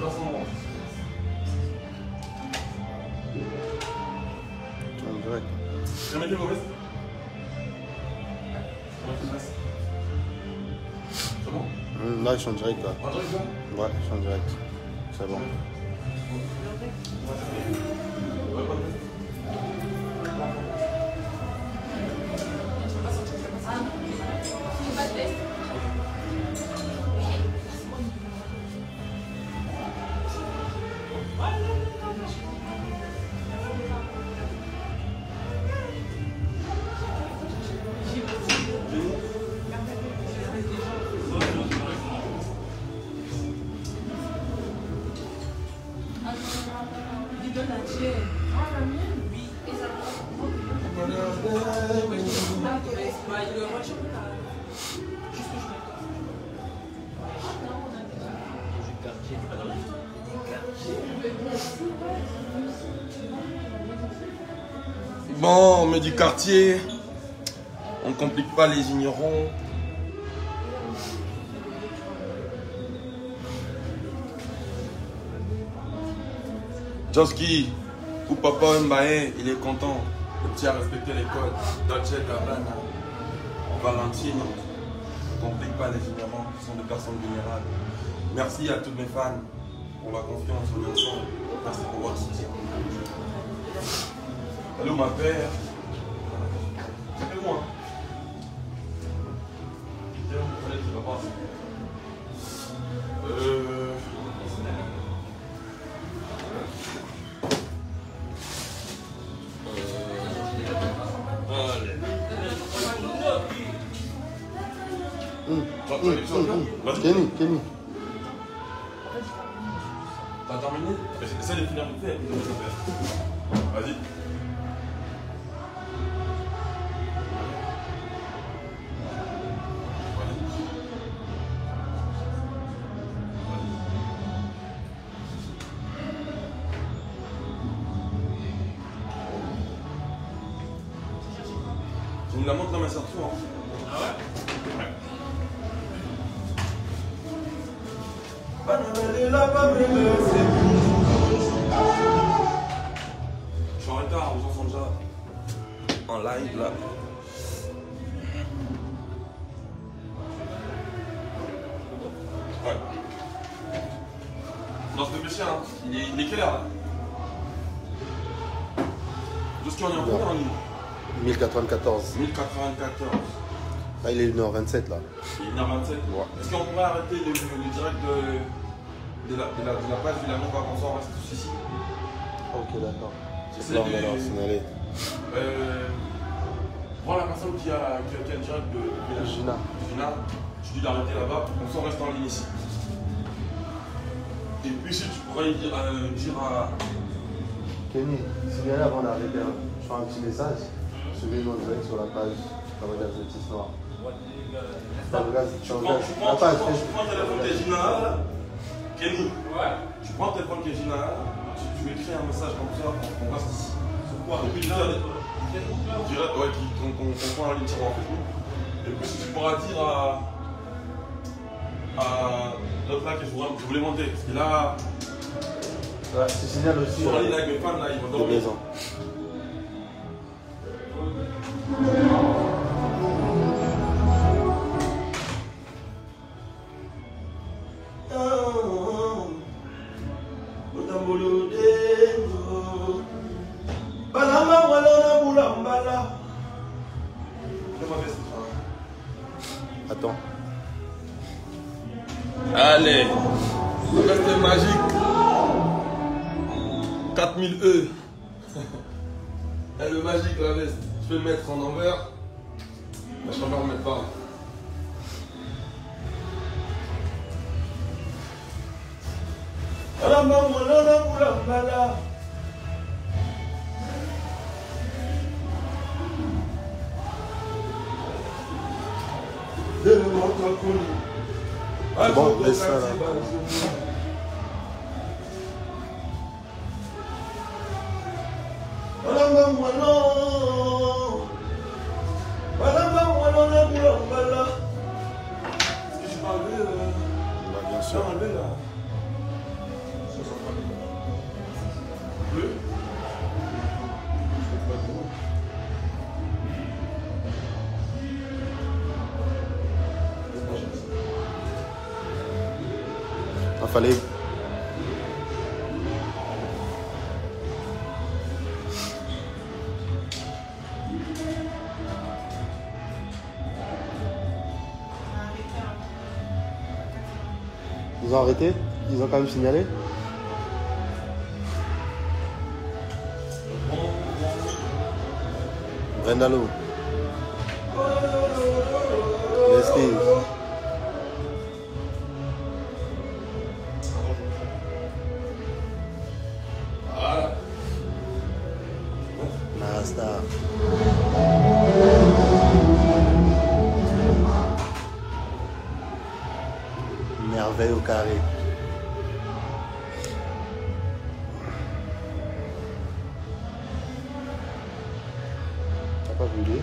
En direct. J'ai mis vos vestes. C'est bon? Là, je suis en direct là. En direct là? Ouais, je suis en direct. C'est bon. Bon, on met du quartier, on ne complique pas les ignorants. Joski, ou Papa Mbaye, il est content. Le petit a respecté les codes. Dolce Gabbana, Valentino, on ne complique pas les ignorants, ce sont des personnes vulnérables. Merci à tous mes fans pour la confiance au ensemble. Merci pour votre soutien. Allô ma père. C'est moi. Kenny. T'as terminé? Essaye de finir vite fait. Vas-y. Tu me la montres dans ma sortie, hein? Ah ouais? Je suis en retard, on s'en déjà en live là. Ouais. Non, c'est le chien, hein. Il est quelle heure là? Jusqu'à on est en combien en ligne? 1094. 1094. Là, il est 1h27 là. Il est 1h27. Ouais. Est-ce qu'on pourrait arrêter le direct de la page finalement quand on s'en reste tous ici? Ok, d'accord. C'est là, on va leur signaler. Prends la personne qui a le direct de Gina. Je dis d'arrêter là-bas, on s'en reste en ligne ici. Et puis si tu pourrais dire à... Kenny, signalez avant d'arrêter. Hein. Je fais un petit message. Suivez-nous en direct sur la page Fabrice Athlétisme Noir. Tu prends le téléphone de Gina, Kenny. Ouais. Tu prends le téléphone de Gina, tu écris un message comme ça, on reste ici. Sur quoi? Et puis tu dirais, ouais, qu'on prend la ligne sur Facebook. Et puis si tu pourras dire à l'autre là que je voulais monter, parce que là, ouais, tu signales aussi. Sur la ligne avec mes fans là, ils vont dormir. Attends. Allez, reste magique. 4000 E. Elle est magique la veste. Je peux le mettre en envers. Mais je préfère le mettre pas. C'est bon, laisse ça là. Est-ce que tu peux enlever Bien sûr. enlever là. bleu. Il fallait. Ils ont arrêté? Ils ont quand même signalé? Brendalo. Leslie. Voilà. Nasta. Merveille au carré. T'as pas brûlé?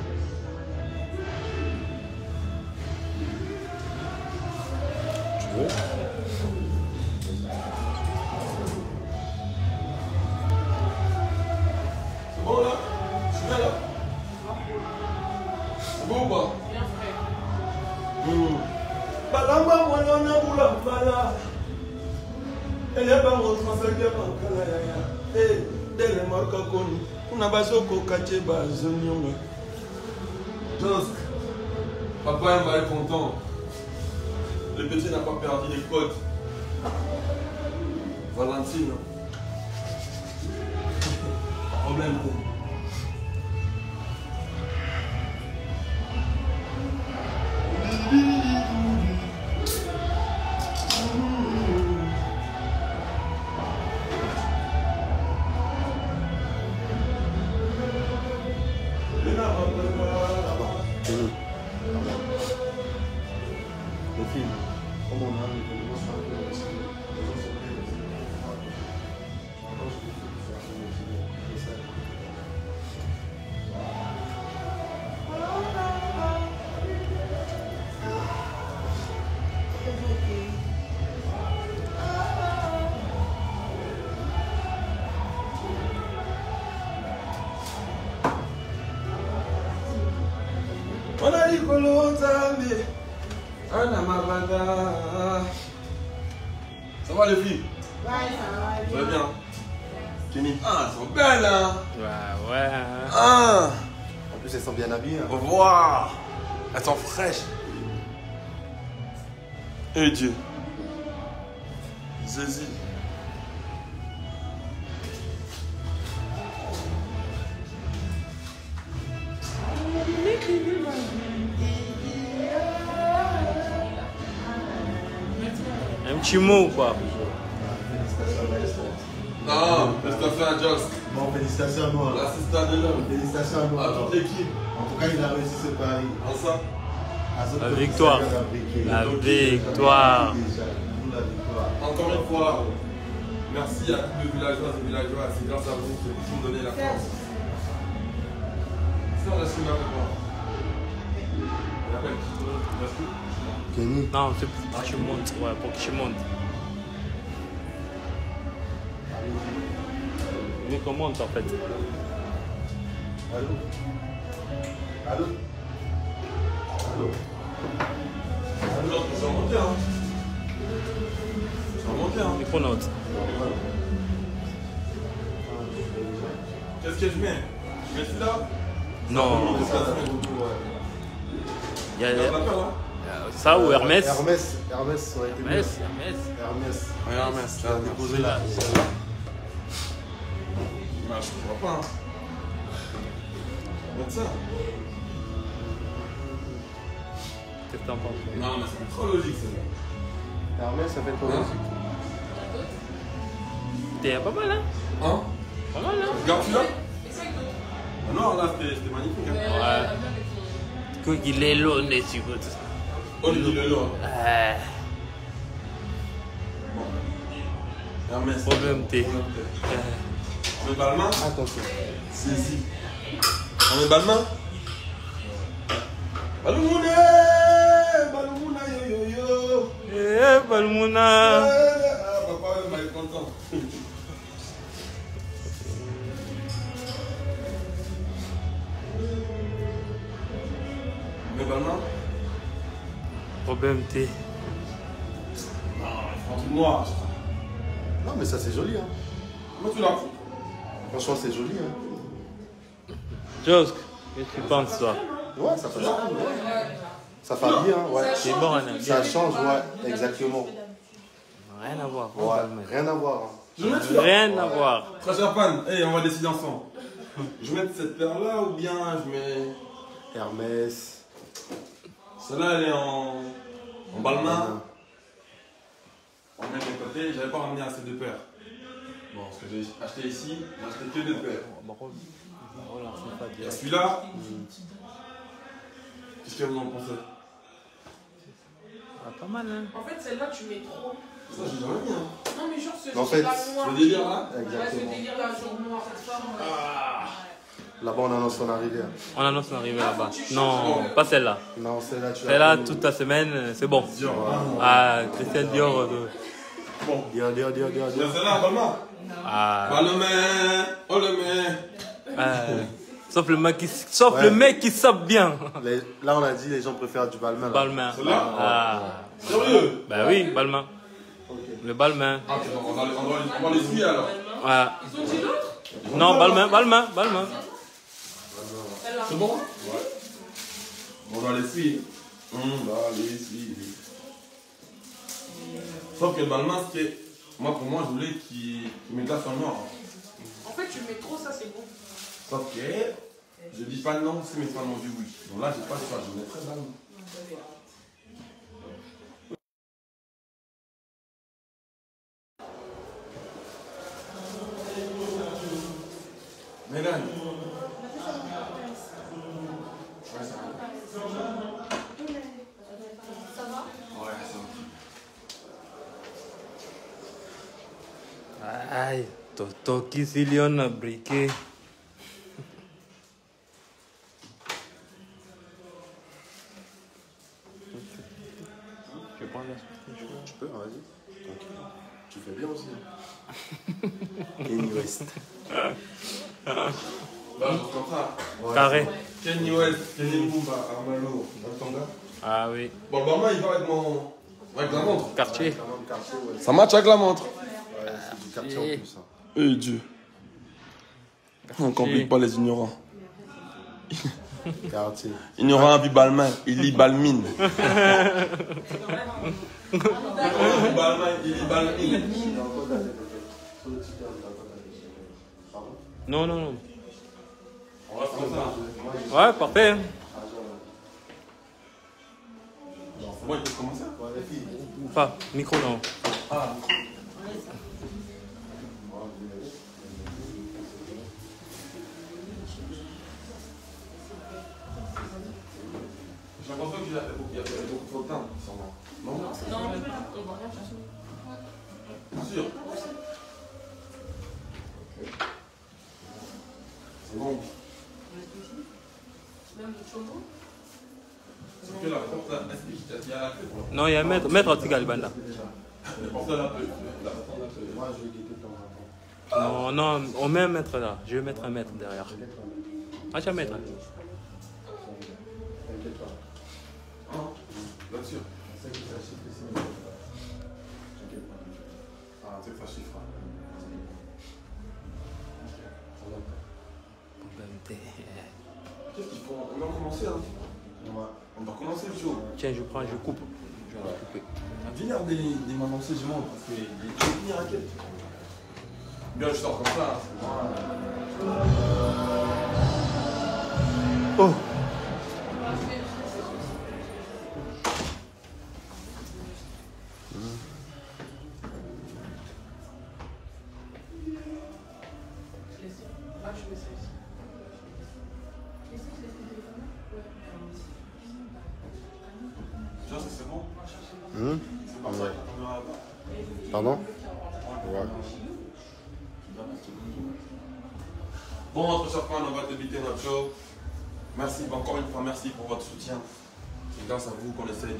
Tu veux? C'est bon là? Je suis bien là? C'est bon ou pas? Bien frais. Balamba mwana bula mala. Elle est pas mon français qui est pas kala ya. Eh, dele marka koni. Kuna basoko kache bazonyonga. Josk. Papa va être content. Le petit n'a pas perdu les codes. Valentine. Problème. Les filles, comme on a On a dit que l'on s'allait. On a mabada. Ça va les filles? Ouais, ça va. Ça va bien? Kenny. Ah, elles sont belles hein? Ouais. Ah! En plus, elles sont bien habillées. Hein. Au revoir! Elles sont fraîches. Eh Dieu. Zézi. Un petit mot ou quoi? Non, félicitations à Joss. Bon, félicitations à nous. hein. L'assistant de l'homme. Félicitations à nous. À toute l'équipe. En tout cas, il a réussi ce pari. Ensemble. La La victoire. La victoire. La victoire. Encore une fois, merci à tous les villageois et villageois. C'est grâce à vous que vous me donnez la force. C'est un reste avec moi. Il appelle qui? Kenny. Non, c'est pour que tu montes. Ouais, pour que tu montes. Il qu'on monte en fait. Allô? Allô? Allô? Alors, ça va monter, hein. Ça va monter, hein. Il faut note. Qu'est-ce que je mets? Je mets celui-là? Non. Il y a ça ou Hermès? Hermès, Hermès, ouais. Hermès. Hermès. Ouais, Hermès, là, déposé là. Bah, je crois pas, hein. Regarde ça. Qu'est-ce que t'en penses? Non, mais c'est trop logique, ça. Hermès, ça fait quoi Hein? aussi? T'es pas mal, hein? Hein? Pas mal, hein? Regarde celui-là. Ah non, là, c'était magnifique, hein. Ouais. Quoi qu'il est long, les tu vois. On dit le lot. Hermès. Problème T. On met Balmain? Attention. Saisi. On met Balmain? Balmouna! Balmouna, yo yo yo! Balmouna! Ah, papa, il va être content. BMT. Un truc noir. Non, mais ça, c'est joli. Hein. Comment tu l'as? Franchement, c'est joli. Hein. Josk, qu'est-ce que tu penses, toi? Ouais, ça fait bien. Ouais. Ça fait bien, hein, ouais. C'est bon, Anna. Ça change, ouais, exactement. Rien à voir. Ouais, rien à voir. Hein. Je vais mettre celui-là. Rien à voir. Très cher fan, hey, on va décider ensemble. Je vais mettre cette paire-là ou bien je mets. Hermès. Celle-là, elle est en balmain. On met de côté, j'avais pas ramené assez de paires. Bon, ce que j'ai acheté ici, j'ai acheté que deux paires. Et celui-là, qu'est-ce que vous en pensez? Ah, pas mal, hein. En fait, celle-là, tu mets trop. Ça, j'ai jamais mis. Hein. Non, mais genre, ce En fait, noir. Le délire là? Ouais, ce Exactement. délire-là, genre noir, cette forme. Là-bas, on annonce son arrivée. On annonce son arrivée là-bas. Non, pas celle-là. Non, celle-là, tu l'as Celle-là, pas toute la semaine, c'est bon. Dior. Ah, Christian Dior. Bon. Dior. Il y a celle-là en balmain. Ah. Bah le mec, oh le mec. Sauf le mec qui sape bien. Là, on a dit les gens préfèrent du balmain. Là. Balmain. Celle-là? Ah. Sérieux? Bah oui, Balmain. Le Balmain. Ah, on va les suivre alors. Ouais. Ils ont dit l'autre? Non, Balmain. C'est bon? Ouais. On va les suivre. On va les suivre. Sauf que le balmain, c'était. Moi, pour moi, je voulais qu'il me glace en noir. En fait, tu mets trop, ça, c'est bon. Sauf que je dis pas non si mes fans m'ont dit oui. Donc là, j'ai pas le choix, je mettrai balmain. Mesdames. Ouais, ça va. Ça va? Ouais, ça va. Aïe, Toto qui s'y lion a briqué. Je prends la Tu peux, vas-y. Tranquille. Tu fais bien aussi. Kanye West. Là, je comme ça. Ouais. Carré. Kanye West, Kenny Mumba, Armalo, Batanga. Ah oui. Bon, le balmain, il va avec la montre. Quartier. Quand même quartier, ouais. Ça match avec la montre. Ouais, c'est du quartier en plus. Hein. Eh Dieu. On ne complique pas les ignorants. Quartier. Ignorant vit balmain, il lit balmine. Balmain, il lit balmine. Non. On reste comme ça. Ouais, parfait. C'est bon, il peut commencer. Pas, micro non. Ah. J'ai l'impression qu'il y a beaucoup trop de temps. Non? Non, on va rien chercher. Bien sûr. C'est bon. Même le chambon. C'est que la porte là, est-ce qu'il y a la clé pour la Non, il y a maître Otigalbanda. porte là, la porte là. Moi, je vais guetter de temps en temps. Non, on met un maître là. Je vais mettre un maître derrière. Ah, tu as un maître. T'inquiète pas. Bien sûr. C'est que ça chiffre ici. T'inquiète pas. Ah, c'est que ça chiffre. Qu'est-ce qu'il faut? On va commencer, hein? Ouais. On va commencer le show. Tiens, je coupe. Je vais la couper. Viens regarder des m'annoncer du monde parce qu'il est fini raquette. Bien, je sors comme ça. Oh. Ah, je mets ça ici. Tu vois, c'est bon? C'est comme ça Ouais. qu'on verra pas. Pardon? Ouais. Bon, notre cher fan, on va débuter notre show. Merci, encore une fois, merci pour votre soutien. C'est grâce à vous qu'on essaie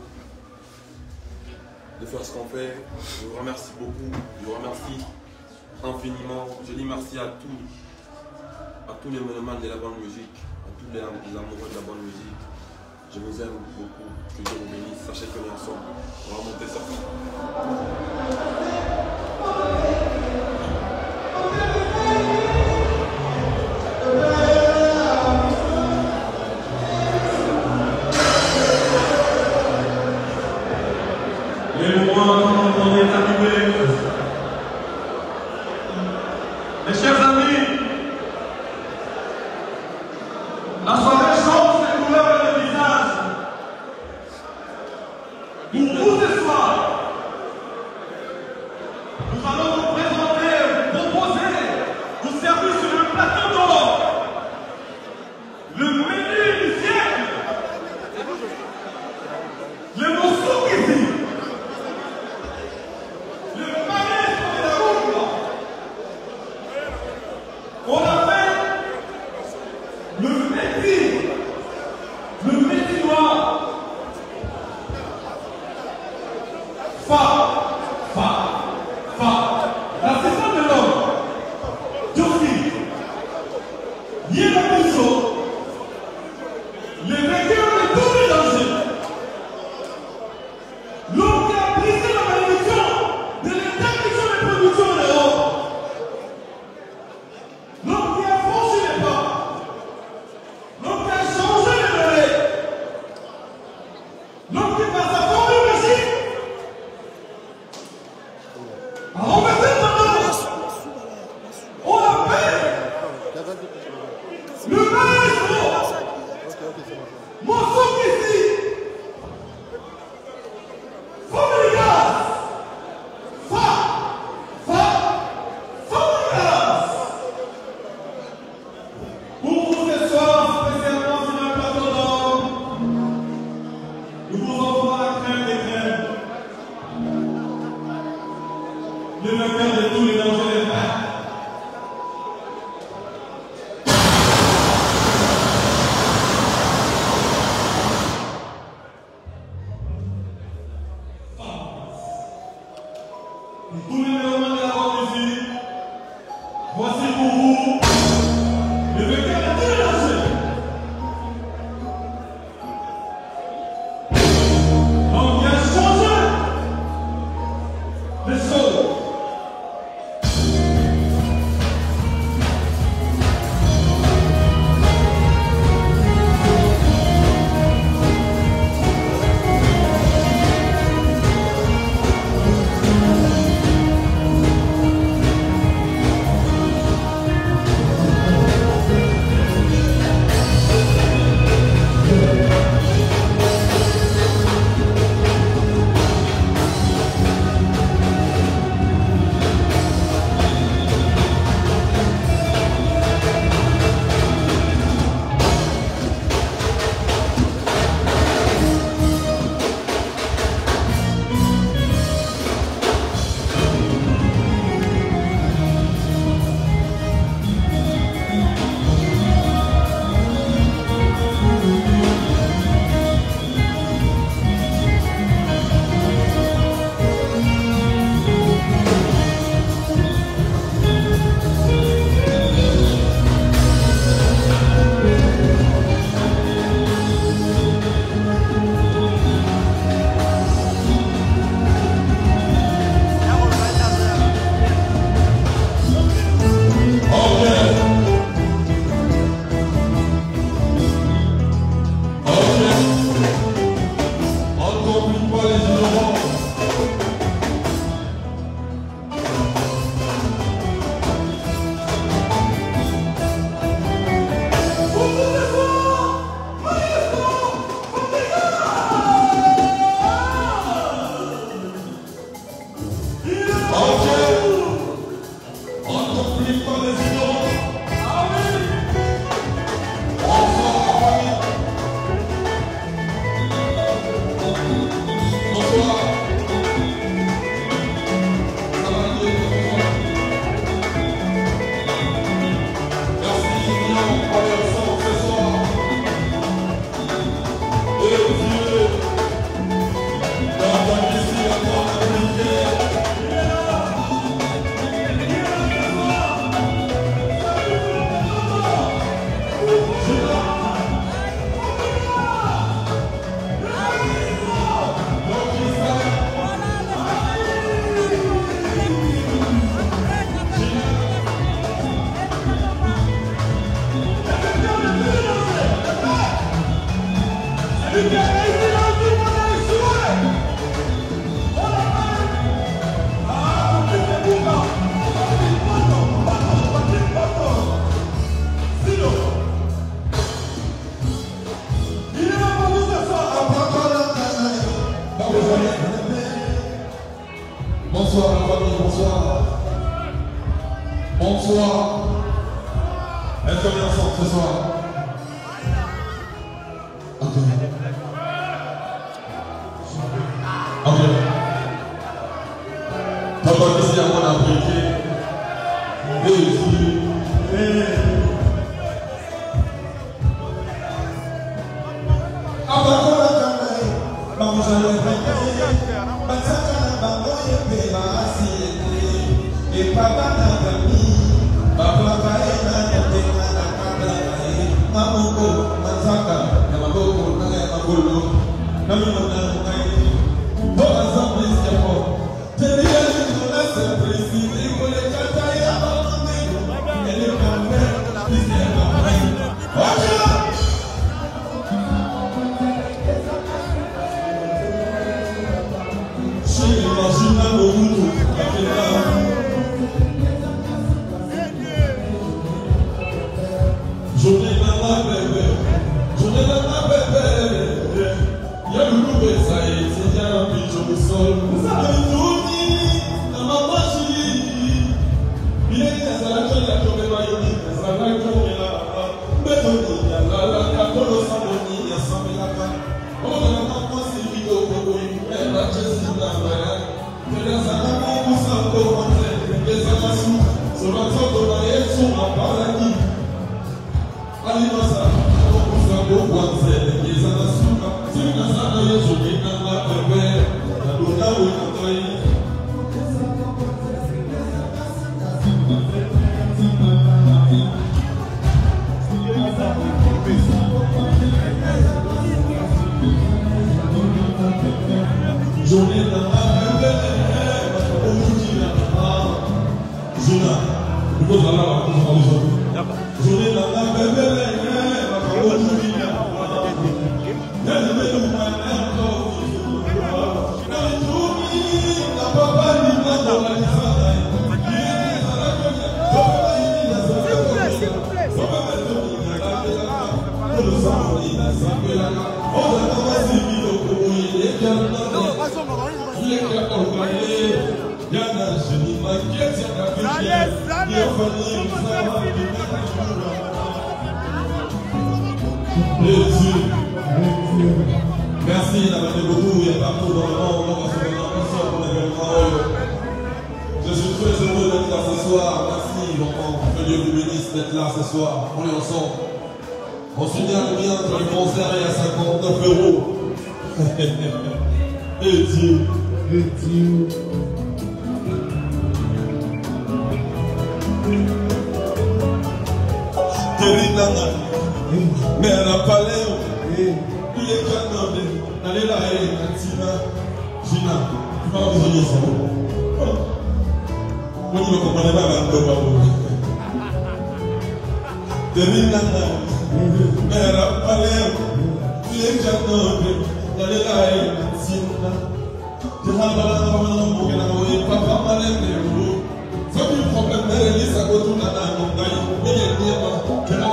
de faire ce qu'on fait. Je vous remercie beaucoup. Je vous remercie infiniment. Je dis merci à tous les mélomanes de la bonne musique, à tous les amoureux de la bonne musique. Je vous aime beaucoup. Que Dieu vous bénisse. Sachez qu'on est ensemble. On va monter ça. Les moments qu'on est arrivé. Mes chers amis, la soirée change les couleurs et les visages. Pour vous ce soir, nous allons vous présenter, vous proposer, vous servir sur le plateau d'or le menu du siècle, le moussoukisi, le maestro de la rumba. On appelle le métier noir. L'assistant de l'homme, Josie, Yéla Bousso, le vainqueur de tous les dangers, l'homme qui a brisé la malédiction de l'interdiction des productions de l'Europe, l'homme qui a franchi les pas, l'homme qui a changé les relais, l'homme qui par sa formule magique a renversé tendance. On l'appelle le maestro Moussoukisi Fabregas. Pour vous ce soir, spécialement sur le plateau d'or, nous vous offrons la crème des crèmes, le vainqueur de tous les dangers des frères. Tous les éléments de la robe ici, voici pour vous le vainqueur de tous les dangers. L'homme qui a changé les choses. famille, bonsoir. Bonsoir. Est-ce qu'on est ensemble ce soir? Ok. Ok. Papa, ici, à mon abrité. Et ici. Merci d'avoir été beaucoup, il y a partout dans le monde, je suis très heureux d'être là ce soir. Merci, enfants, que Dieu vous bénisse d'être là ce soir. On est ensemble. On se souvient combien entre le concert et à 59 €. Et Dieu. Mais elle a parlé, il est canonné, elle est là, elle est Gina, tu vas besoin ça. Moi, je ne comprenais pas la mais elle a parlé, il est canonné, elle est là, elle est Gina. Je n'ai pas papa m'a c'est un problème, mais elle est à côté de la mais elle dit, je n'ai pas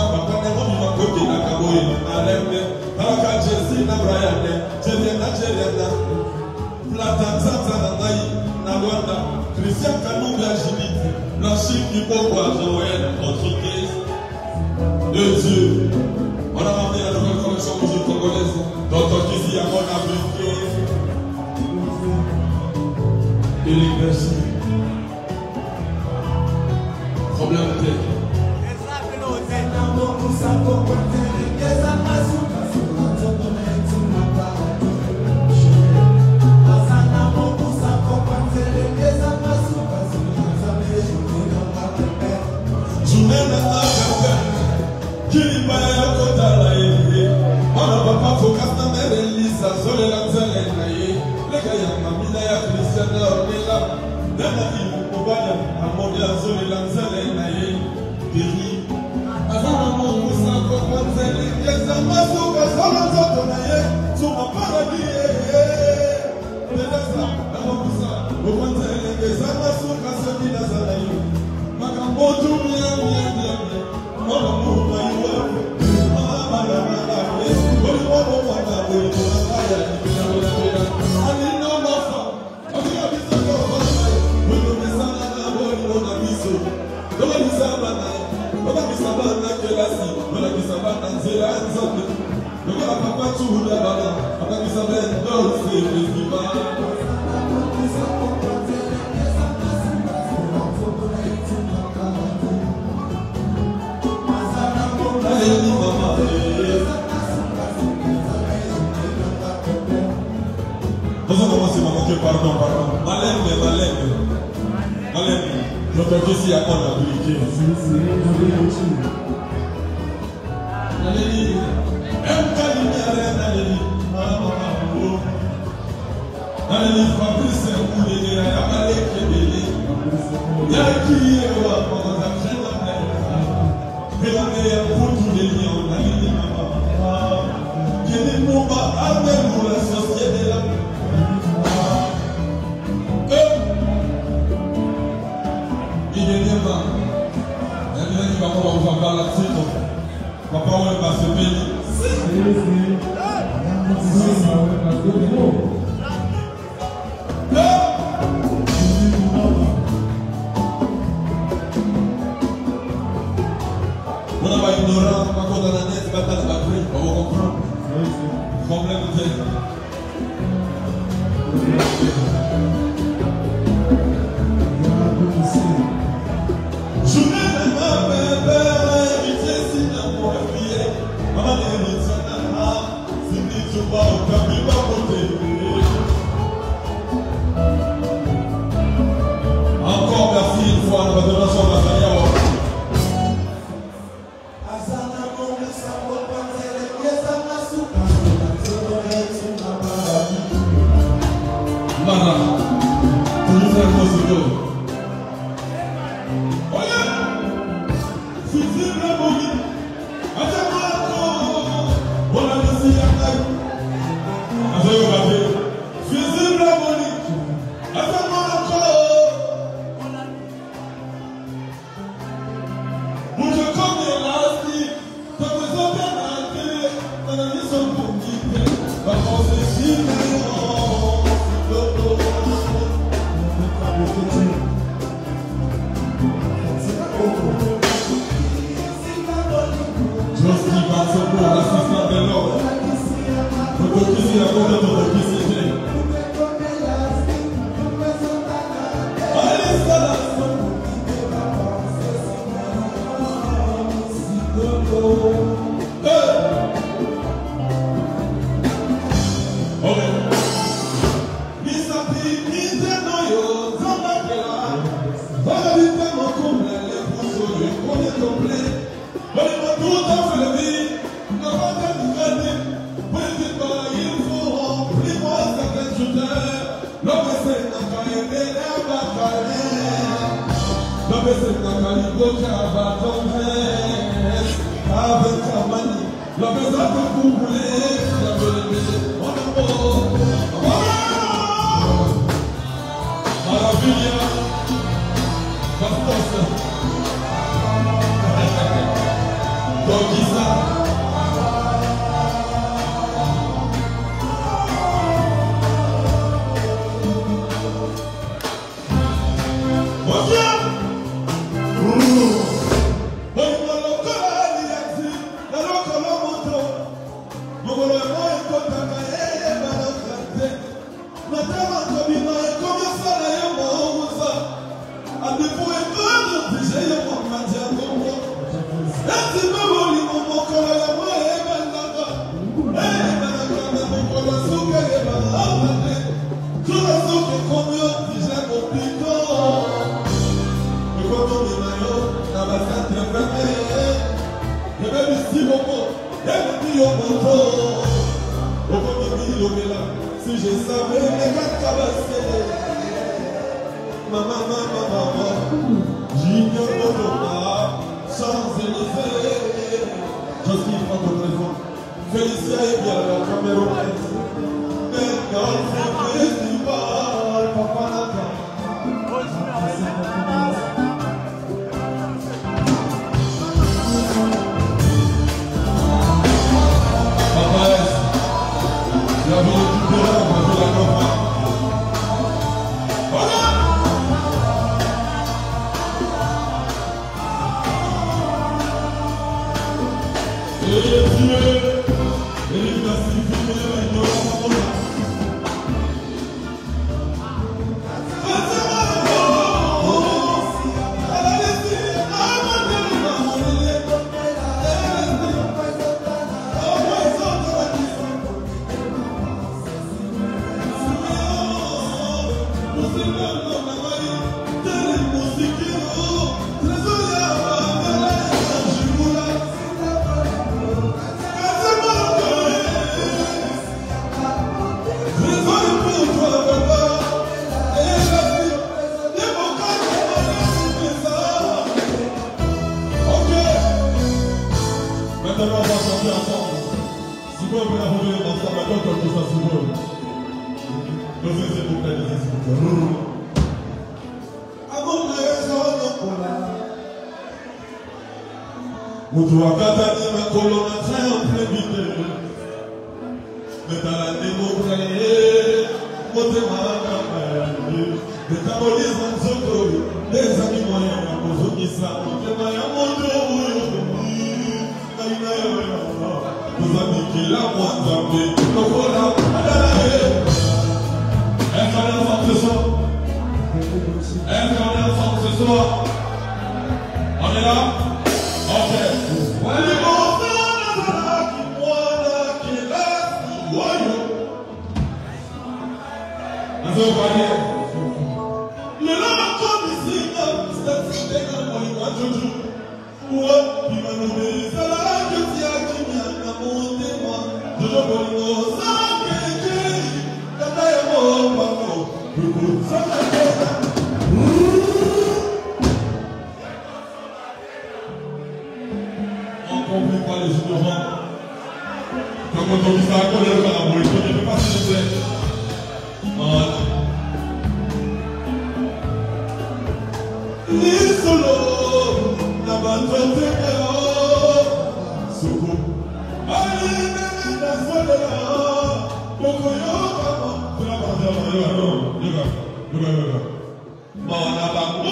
Christian Kanouga Jimite, l'archive du pourquoi Joël, notre église de Dieu. On a ramené la nouvelle collection musique congolaise, Dr. Kizi à mon abrité. Et les personnes. Problème de tête. Pardon. Malem. Notre dossier a qu'on a appliqué. Allez, Fabrice, papa, on va se payer. On n'a pas ignorant, pas qu'on a la nette, pas dans la batterie, on va comprendre. Problème de tête. Je vais ma bébé, éviter si n'a pas oublié. Maman est retenue, si tu te vois au camion, va monter. Encore merci une fois, on va donner son matériel. Mara, tu nous fais un musique. Dieu, et il va s'y s'il vous plaît, s'il vous plaît. Mutuakatani makolo na triomphé vite. Mais dans la démocratie, motema kamali. Les Camerounais en Zoto, les amis moyens à Mozokisa, motema ya moto uyo. Kaina yo. Nous amis qui la moindre, donc voilà, adalae. Est-ce qu'on est ensemble ce soir? Est-ce qu'on est ensemble ce soir? On est là? Ok. On ne comprend pas les ignorants. Quand on dit ça, on est le carabou, il ne peut pas s'il vous plaît. Voilà. L'isolo, la bande de Kéro, Soko. Allez, la soleil, Pokoyo, c'est la bande de Kéro. Regarde. Bon, on a pas.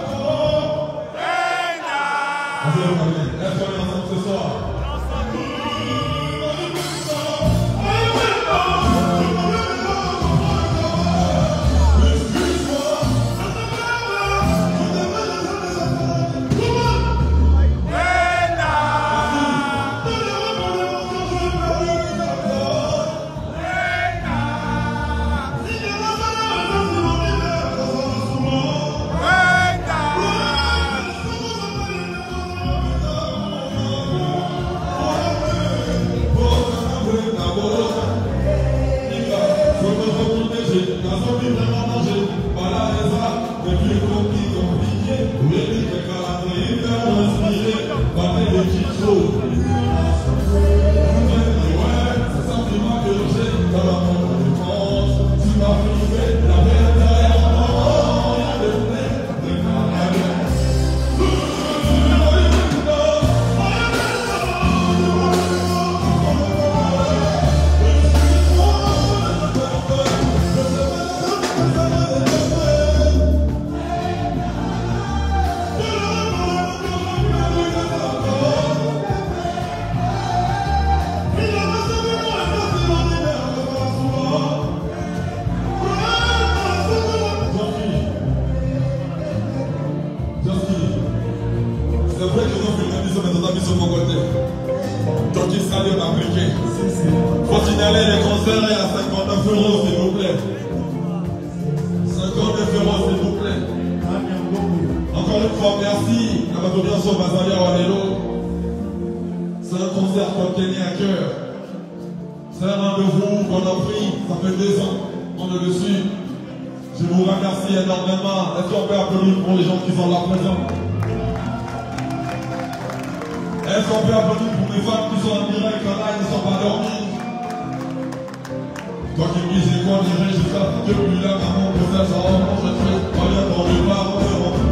Est-ce qu'on est ensemble ce soir? Donc il sera bien appliqué. Faut signaler les concerts à 59 € s'il vous plaît. 59 € s'il vous plaît. Encore une fois, merci à votre audience au Bazalia Walelo. C'est un concert qu'on tenait à cœur. C'est un rendez-vous qu'on a pris, ça fait 2 ans qu'on est dessus. Je vous remercie énormément. Est-ce qu'on peut applaudir pour les gens qui sont là présents? Est-ce qu'on peut applaudir pour les femmes qui sont en direct là, ils ne sont pas dormis? Toi qui me dis, c'est quoi, j'irai jusqu'à depuis là, maman, pour faire ça, on je fais, rien dans le bar, on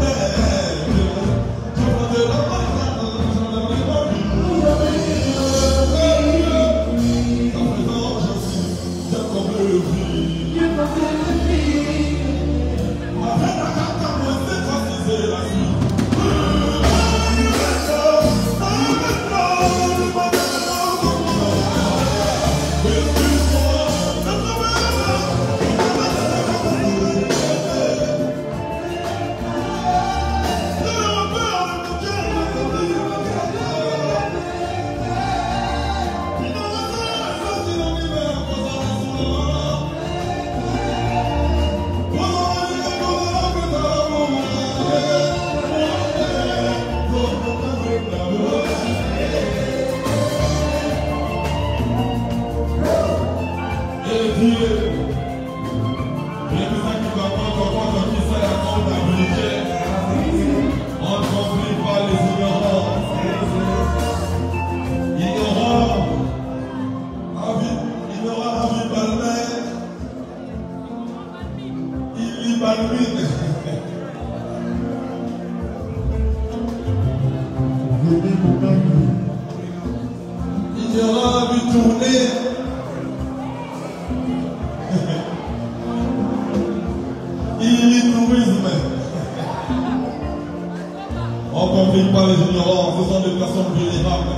on ne complique pas les ignorants, ce sont des personnes vulnérables.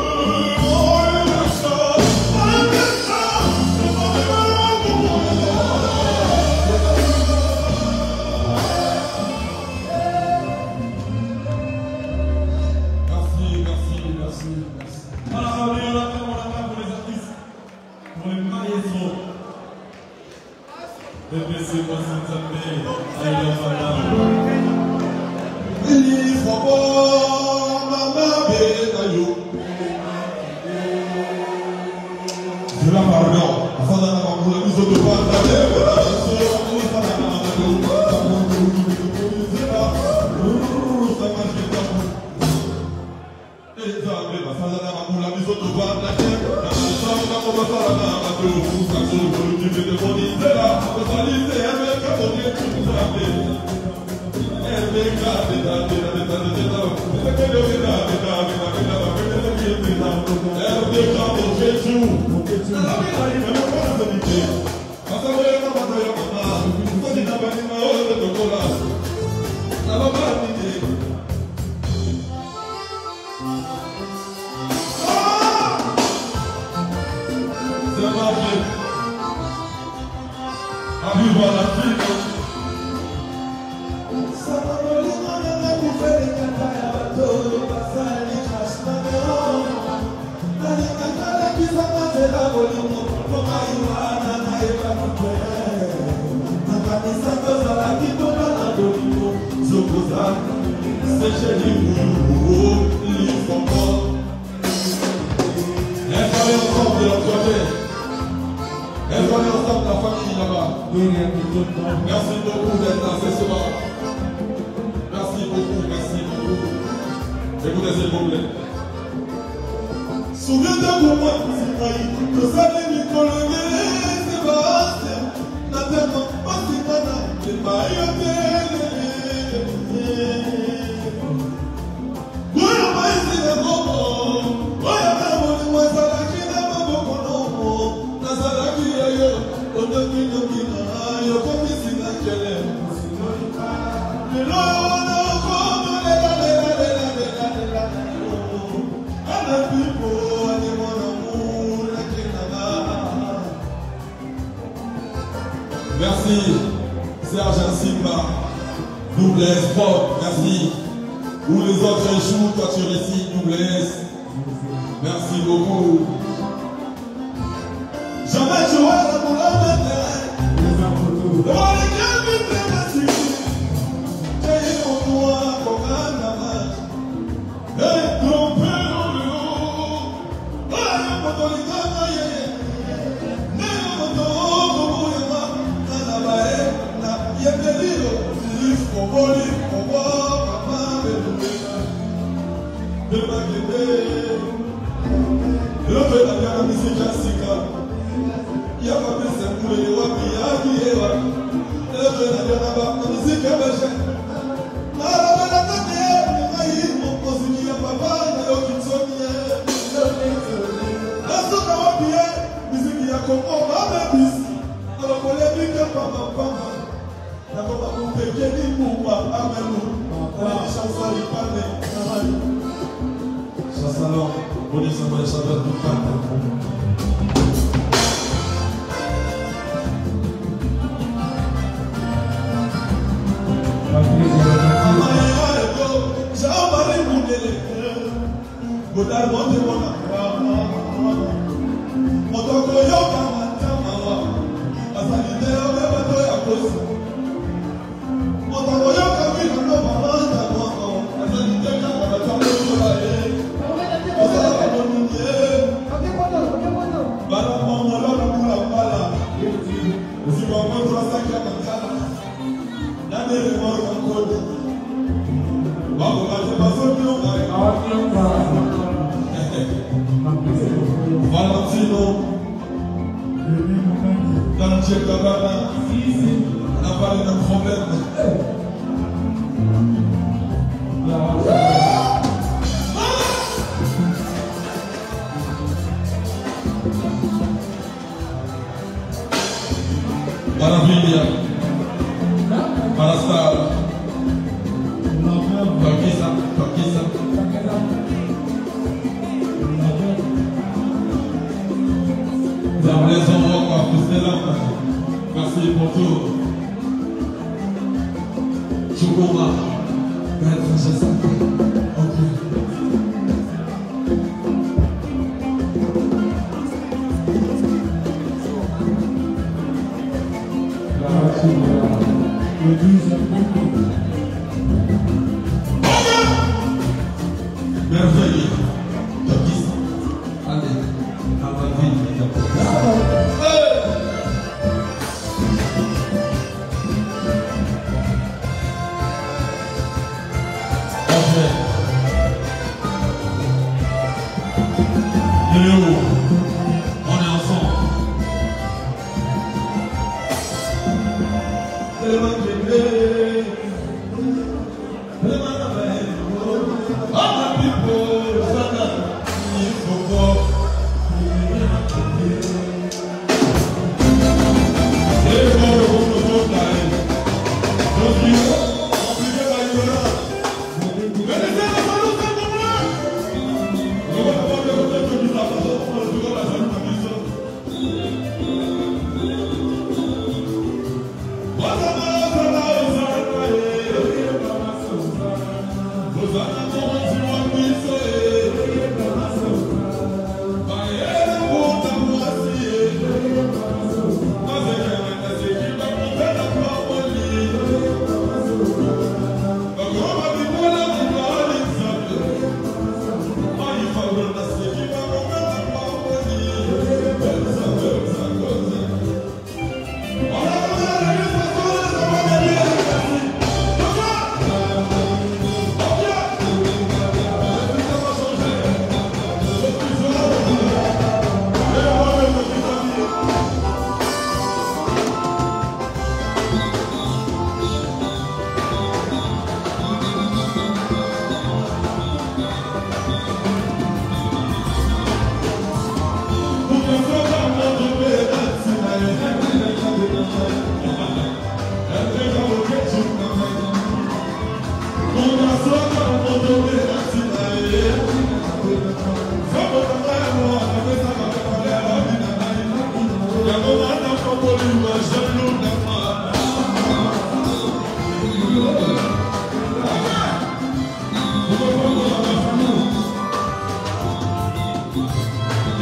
Merci beaucoup d'être là ce soir. Merci beaucoup, merci beaucoup. Écoutez s'il vous plaît. Souviens-toi pour moi, que ça n'est ni colonné, c'est pas n'attends pas si mana, c'est pas merci, Serge Simba, Double S, Pop, merci. Où les autres échouent, toi tu récites Double S. Merci beaucoup. Jamais je vois la boulot de terre. Devant les gars, mais c'est j'ai mon doigt comme un amant. Et trompé dans le haut. Oh, mon doigt, Valentino, Daniel Gabana, on a parlé d'un problème. Maravilla, Parastar, Torquisa. Les hommes à pousser là. Merci pour tout. Chukuma. Merveilleux. Allez, à ma vie. On est ensemble.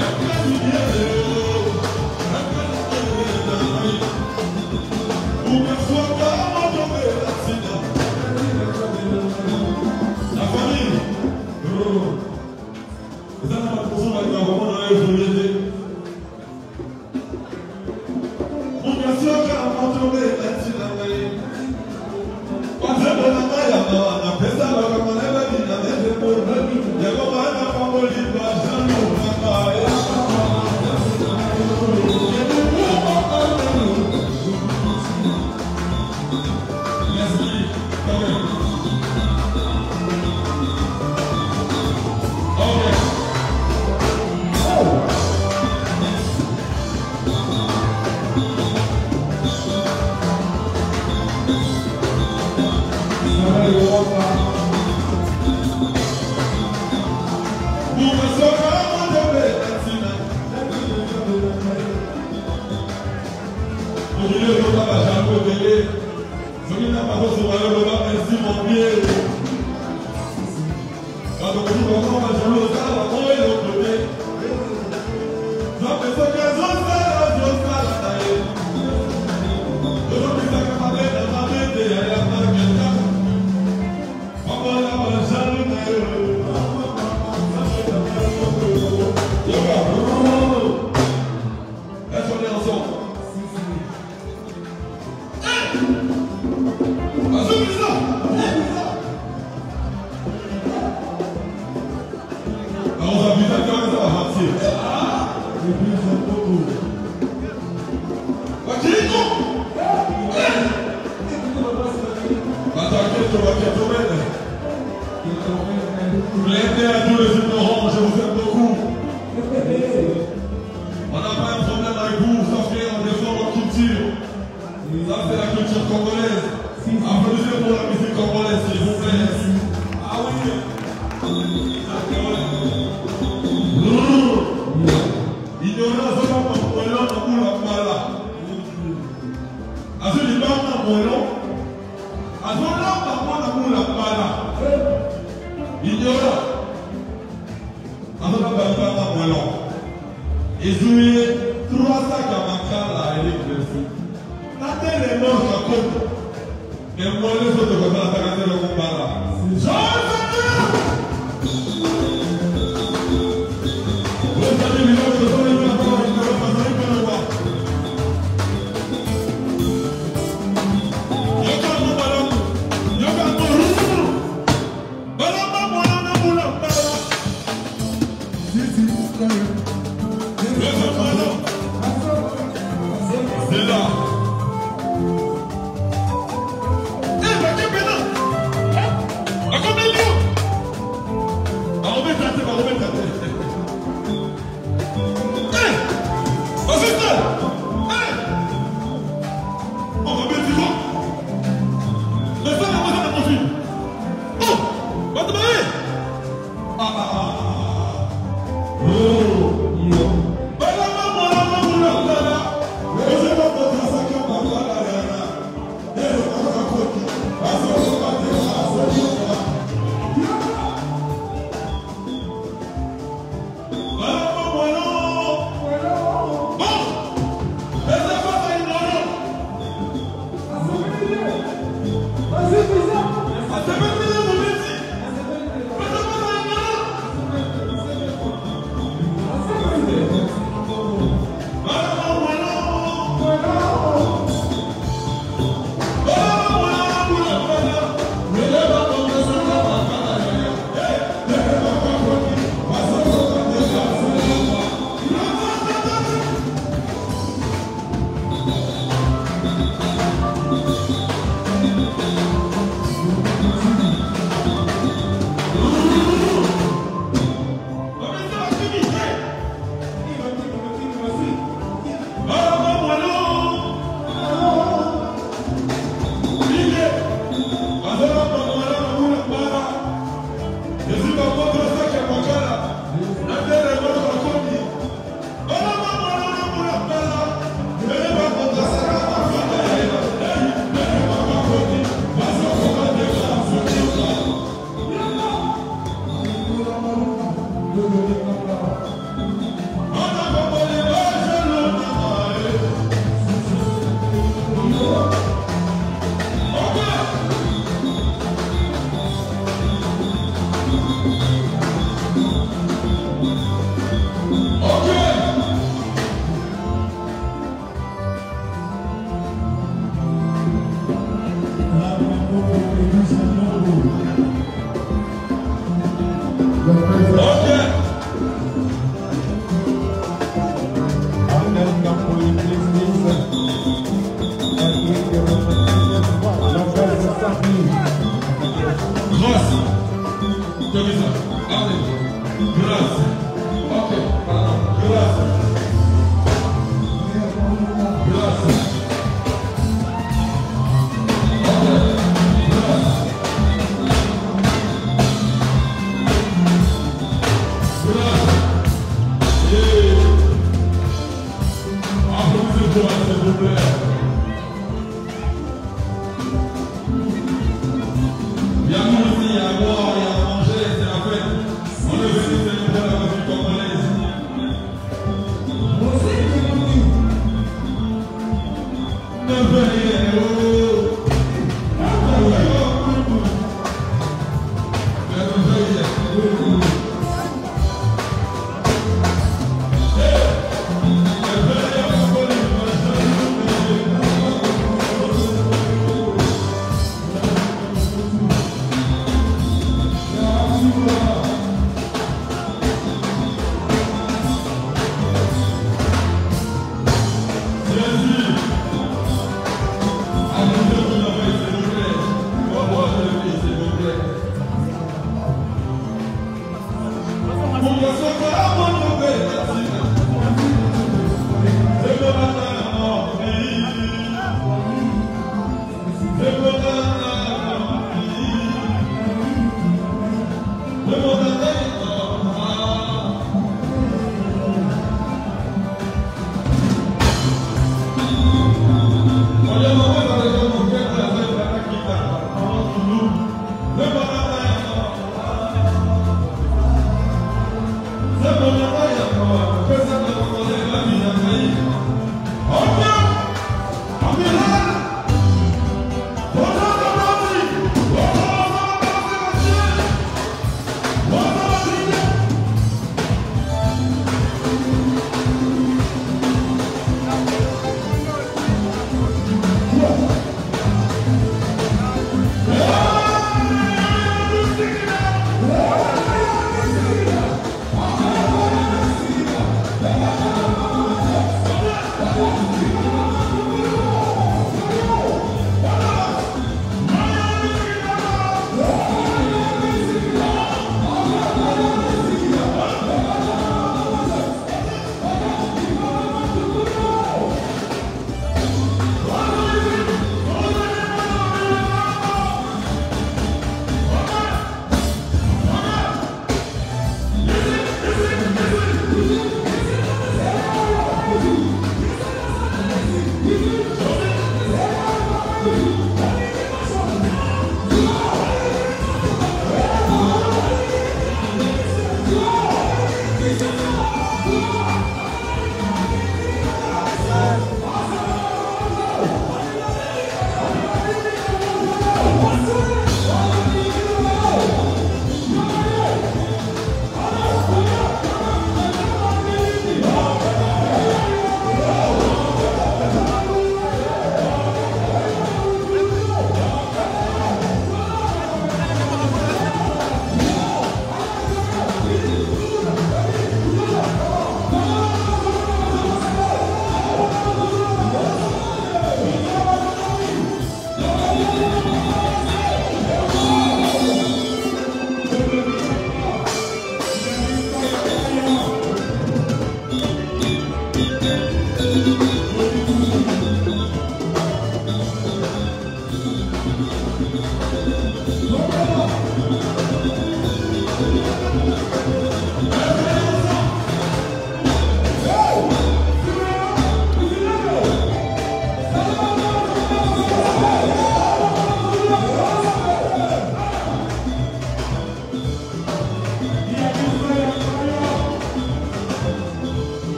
Oh,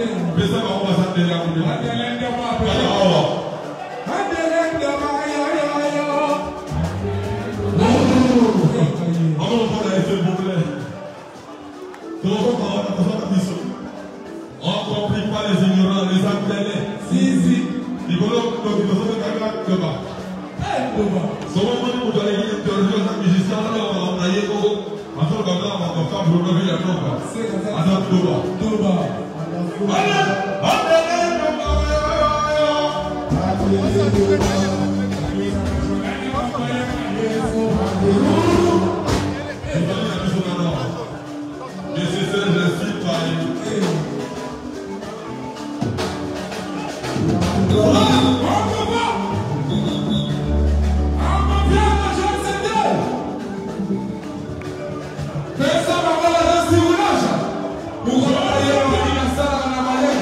Pesa kwa mbasa tena kumbe. Adelende mwa pe. Adelende mwa yo. Vamos para esse problème. Donc on va faire ça. On compris pas les ignorants, les appelés. Si. Ils vont donc ils vont se faire que bas. Souvent on nous donne une théologie aux musiciens là on a yé ko. Maintenant comme là on va faire problème là non. Attends Toba. Pensa na bola desse Uraja. O Romário é uma ligação na malha.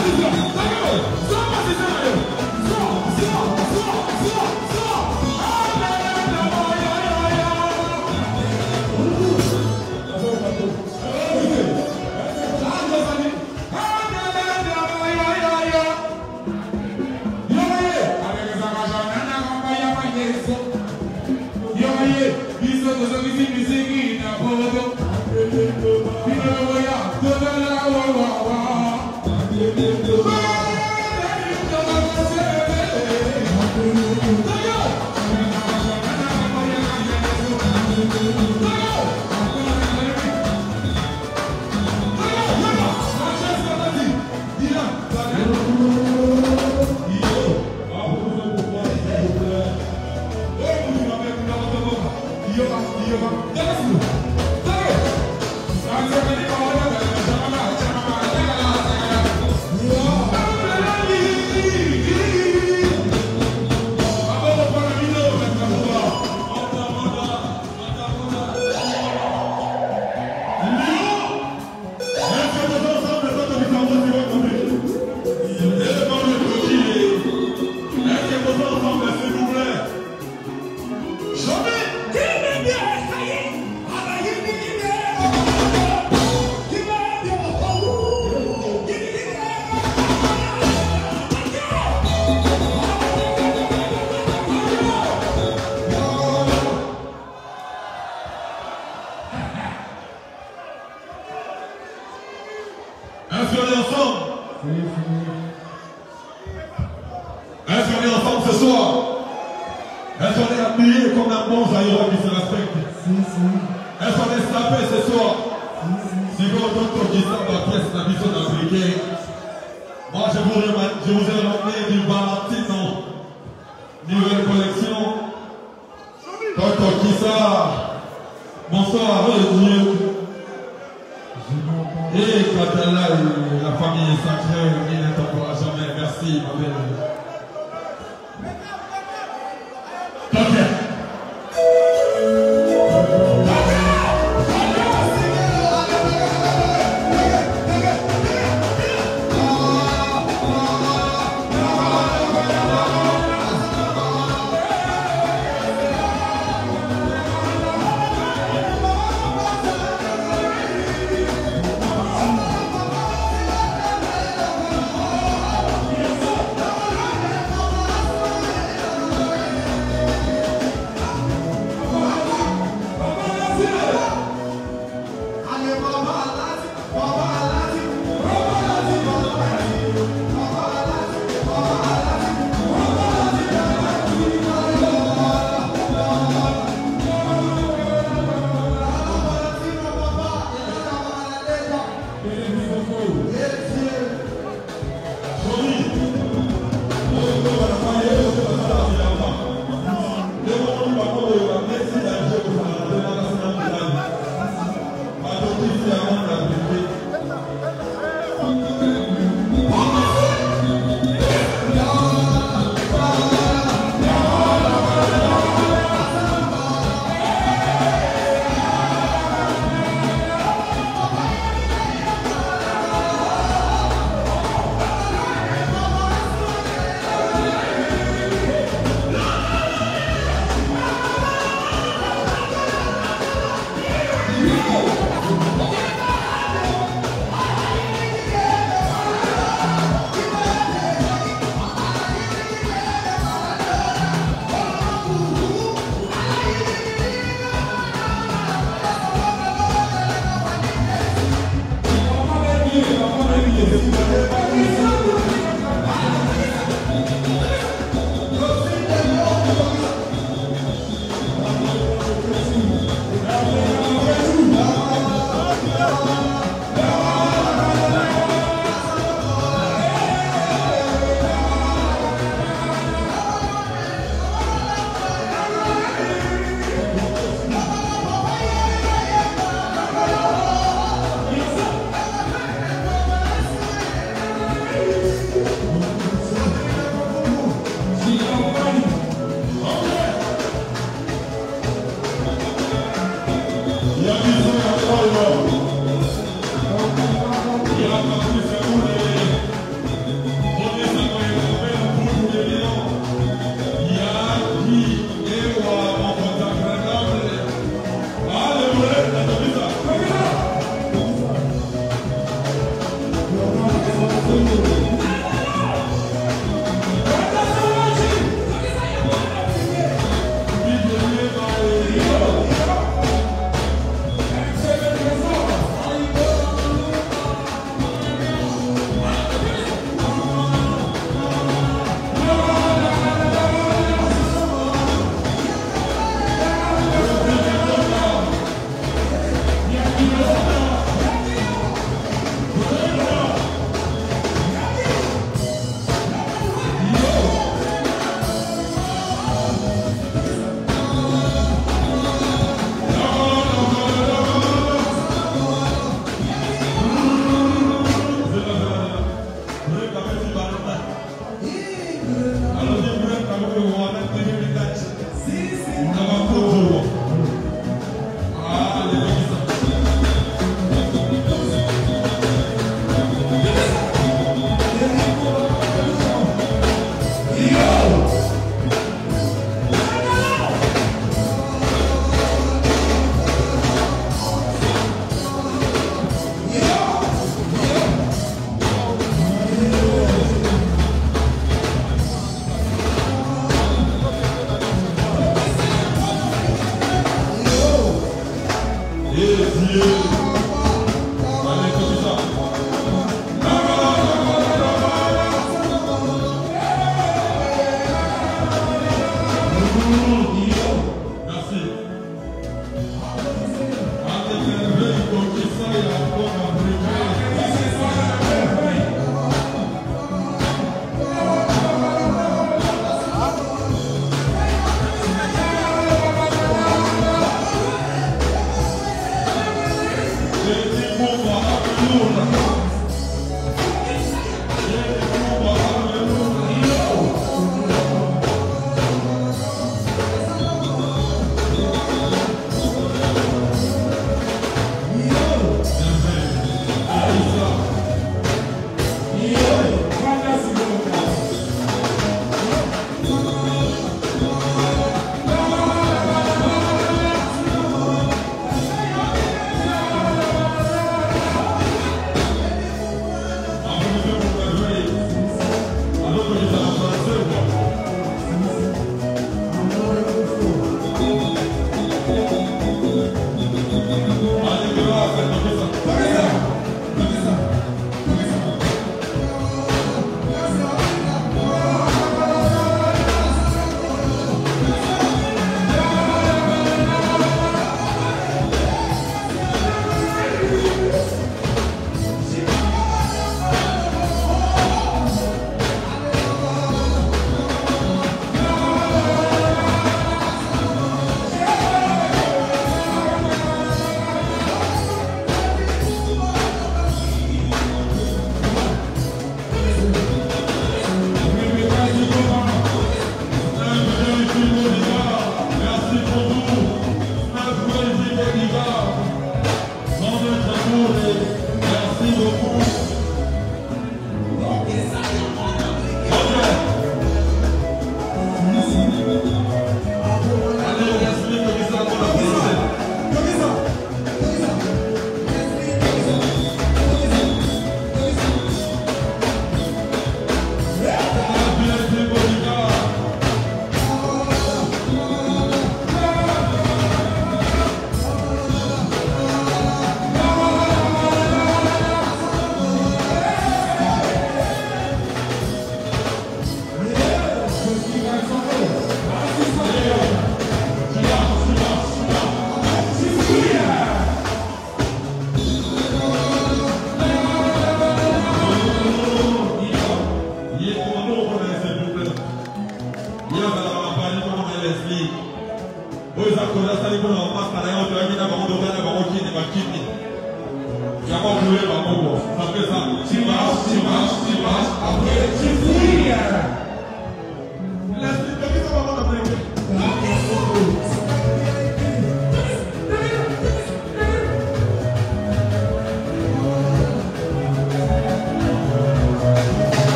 Est-ce qu'on est ensemble? Est-ce qu'on est ensemble ce soir? Est-ce qu'on est habillé comme un bon Zaïrois qui se respecte? Est-ce qu'on est sapé ce soir? Si vous entendez qui sort la pièce, la mission d'un briquet. Moi je vous ai ramené du Valentino. Nouvelle collection. Tonton Kissa. Bonsoir, Dieu. Et quand elle a la famille sacrée, il est encore à jamais. Merci, ma belle.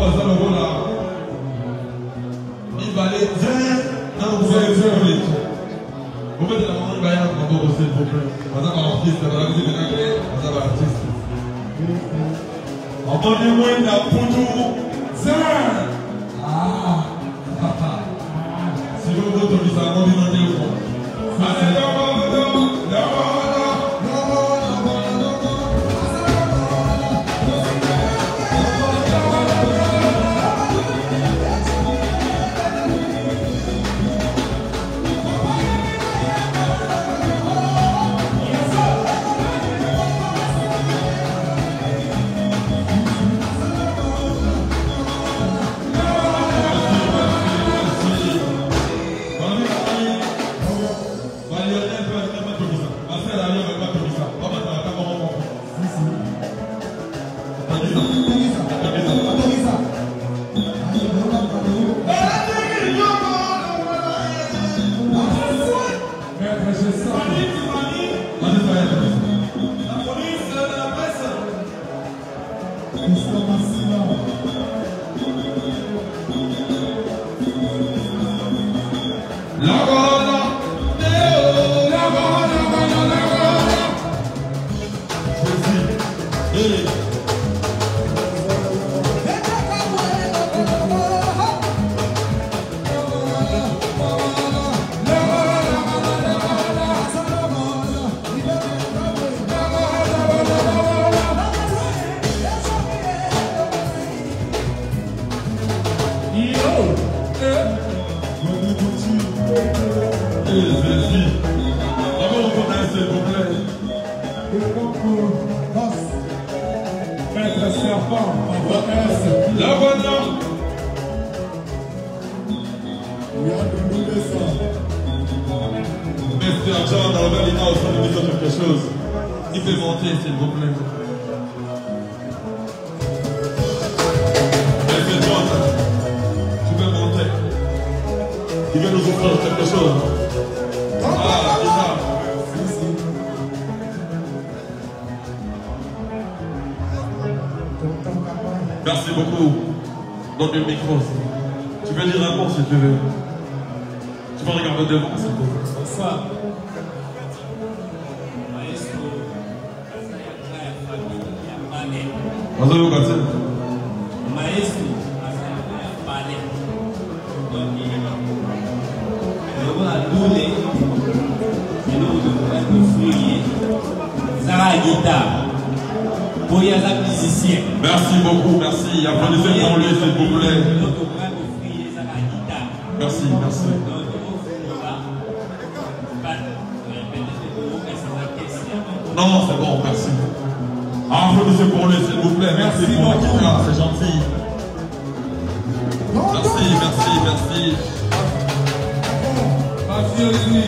va ça le rôle là. Il va aller dire. Non, vous allez dire. Vous mettez la maman, il va y avoir un rapport aussi, s'il vous plaît. Vous avez un artiste, vous avez un artiste. Entendez-moi, il y a Poudou. Zin. Ah. Si vous autorisez ça, on dit non, il faut. Allez, merci beaucoup. Donne le micro. Tu veux dire un mot si tu veux. Tu vas regarder devant, s'il te plaît. Bonsoir. Maestro, merci beaucoup, merci. Applaudissez pour lui, s'il vous plaît. Merci, merci. Non, c'est bon, merci. Applaudissez pour lui, s'il vous plaît. Merci pour la guitare, c'est gentil. Merci, merci, merci. Merci aussi.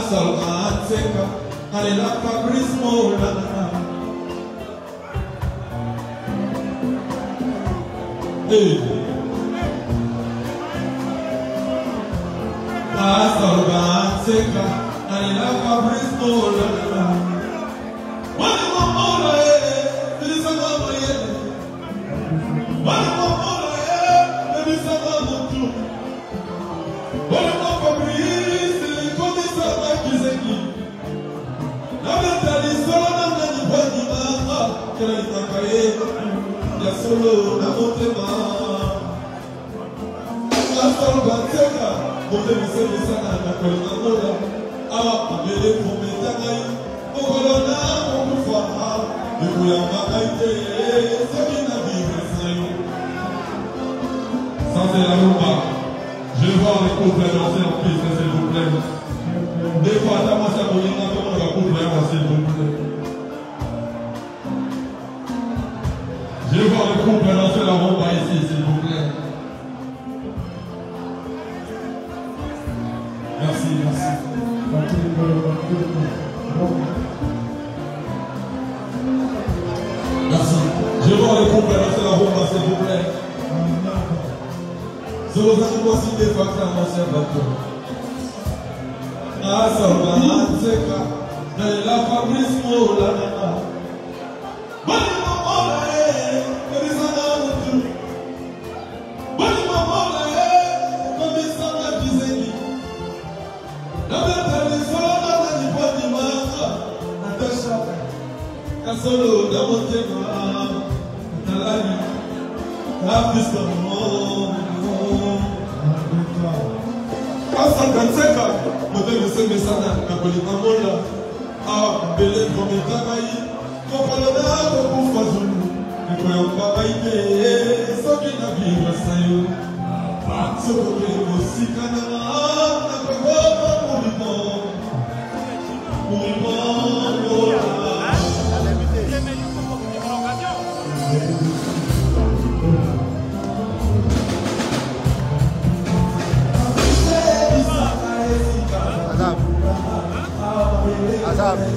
Salvateka, Alela Fabrice Mola. Hey. Salvateka, Alela Fabrice Mola. Wani Mola, Elisa Mama, Wani Mola, Elisa Mama, Wani Fabrice, Elisa Maki. La mentali solo na mani bani mama, kila itakaye ya solo na motema. La solo bateka, mote miseli sana na kolina mola. Awa abele fometa ngai, okolona okufa. Ekuyamba kaite, soki na vivre sayo. Ça c'est la rumba. Je vais voir les couples danser en piste, s'il vous plaît. Des fois, t'as pensé à mon nom, comment on va couper, s'il vous plaît. Je vais voir le couple danser la rumba ici, s'il vous plaît. Merci, merci. Merci. Je vais voir le couple danser la rumba, s'il vous plaît. Je vous annonce des fois que mon serviteur. Salvateka, Alela Fabrice Mola. Wani Mola, Elisa Mama. Wani Mola, Elisa Maki. La mentali solo na mani bani mama, Natasha. Kasolo na motema, Nalani. Afisa mo. Kanseka, modèle de ce message à Colina Mola, à Belé Gometamai, Kopalona, Kopufazulu, et Koyambaïde, Sokina Viva Sayo, Sokoke, Mosikana, Nakakoma, Moula. Azab.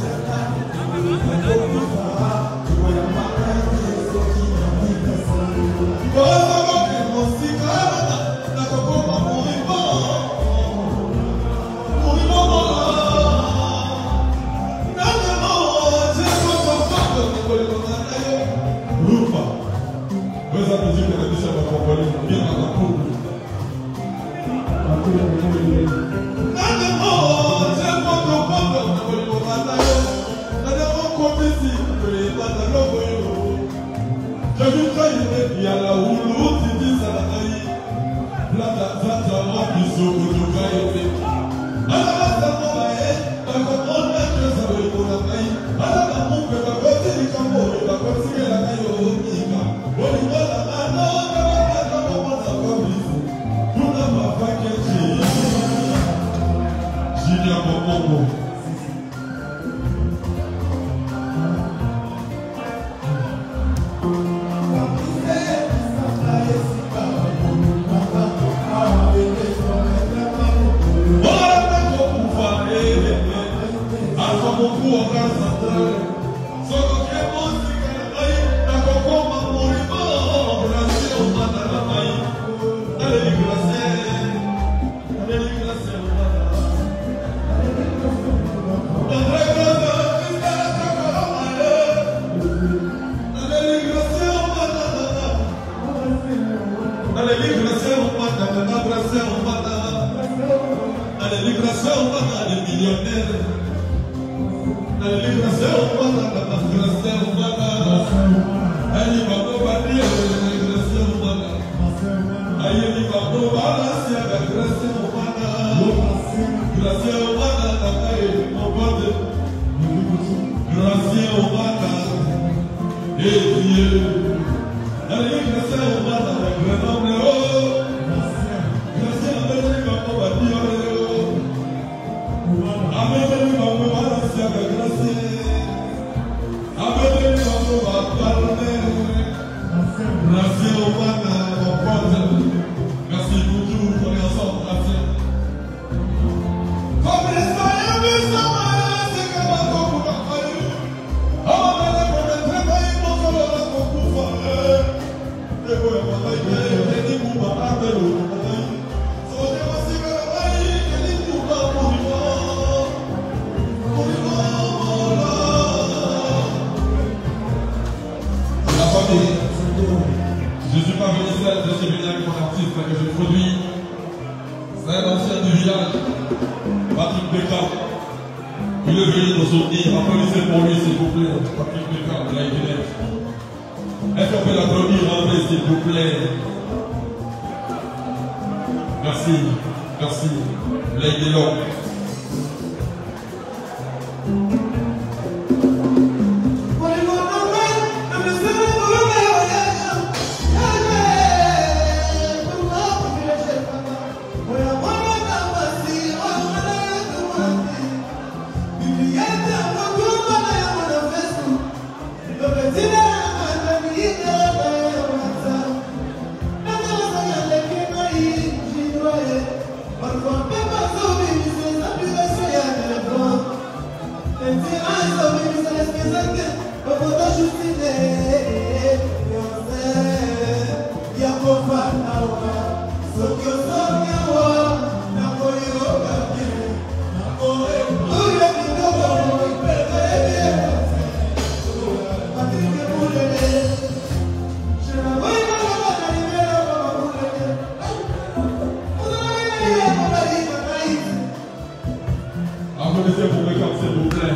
Merci pour tout, on est ensemble. C'est un ancien du village, Patrick Becca. Il est venu nous soutenir. Applaudissez pour lui, s'il vous plaît. Patrick Becca, de la Guinée. Est-ce qu'on peut l'applaudir, André, s'il vous plaît? Merci, merci. Lady Long. Applaudissez pour le camp, s'il vous plaît.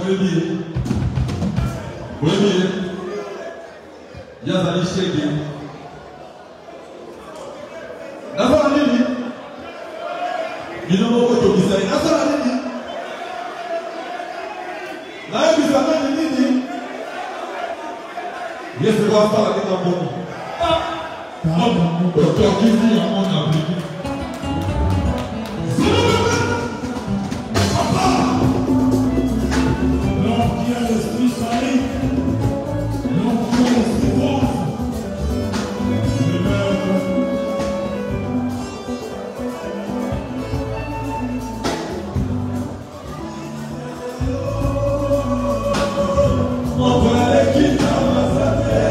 Baby. Baby. Yazali Shege. D'abord, Lili. Il n'a pas de visa. D'abord, Lili. Là, il visa, Lili. Yes, c'est quoi ça, la tête en bon. Docteur qui dit à mon avis. L'homme qui a l'esprit salé, l'homme qui a l'esprit rose, le maître. On va aller quitter ma santé.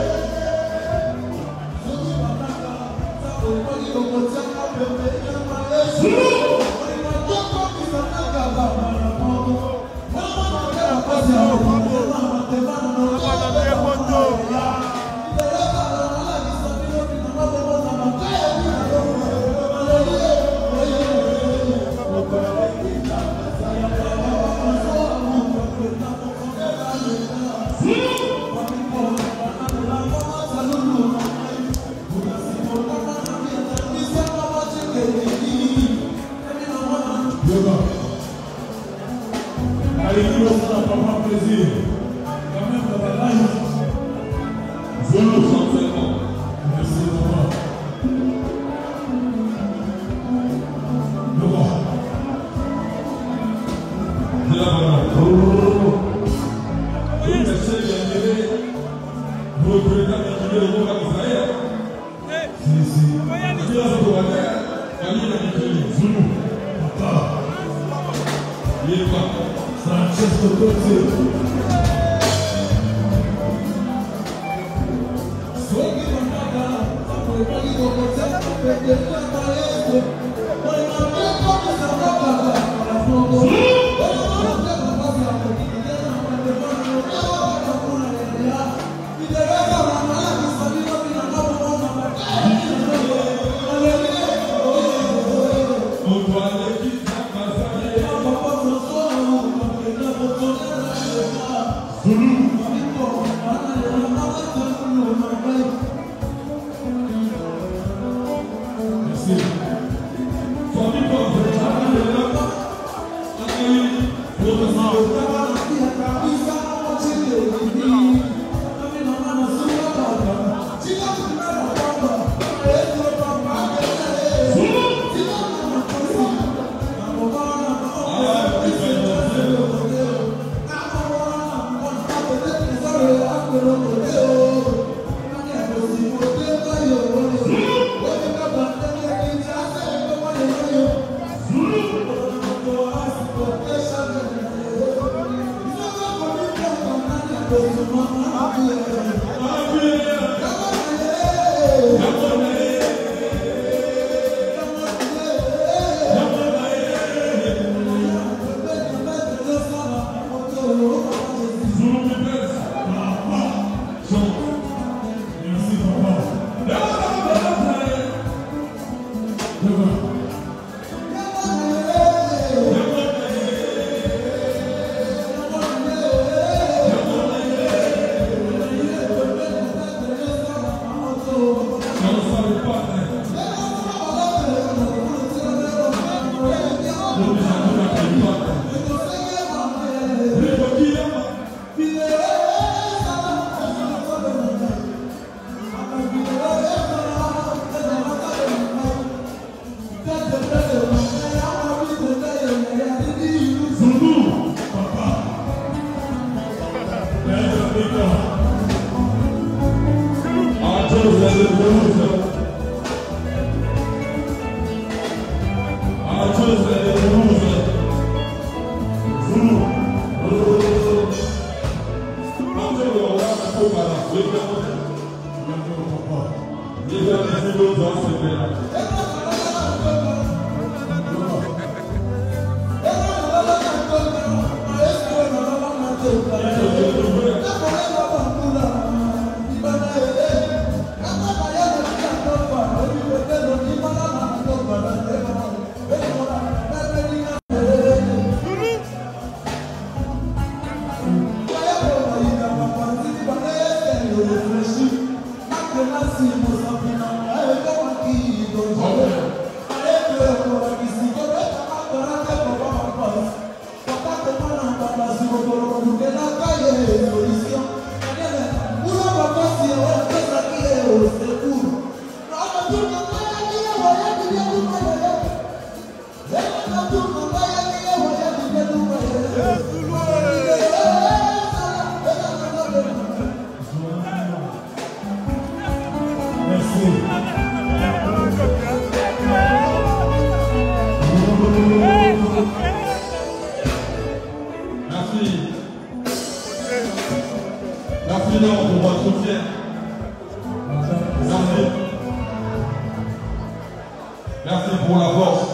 Allez, nous, ça n'a pas plaisir. Quand même, dans la live. Je nous sens tellement. Merci, maman. Le roi. De la maman. Oui, merci, bien-aimé. Vous reprenez le roi d'Israël. Si. Dieu a fait le roi d'Israël. Zoulou. Papa. Il est pas. Sanchez de côté. On doit aller quitter ma santé. Merci. Famille comme vous, accueilli votre Merci, papa. Le roi. merci. Merci Léon pour votre soutien. Merci. Merci pour la force.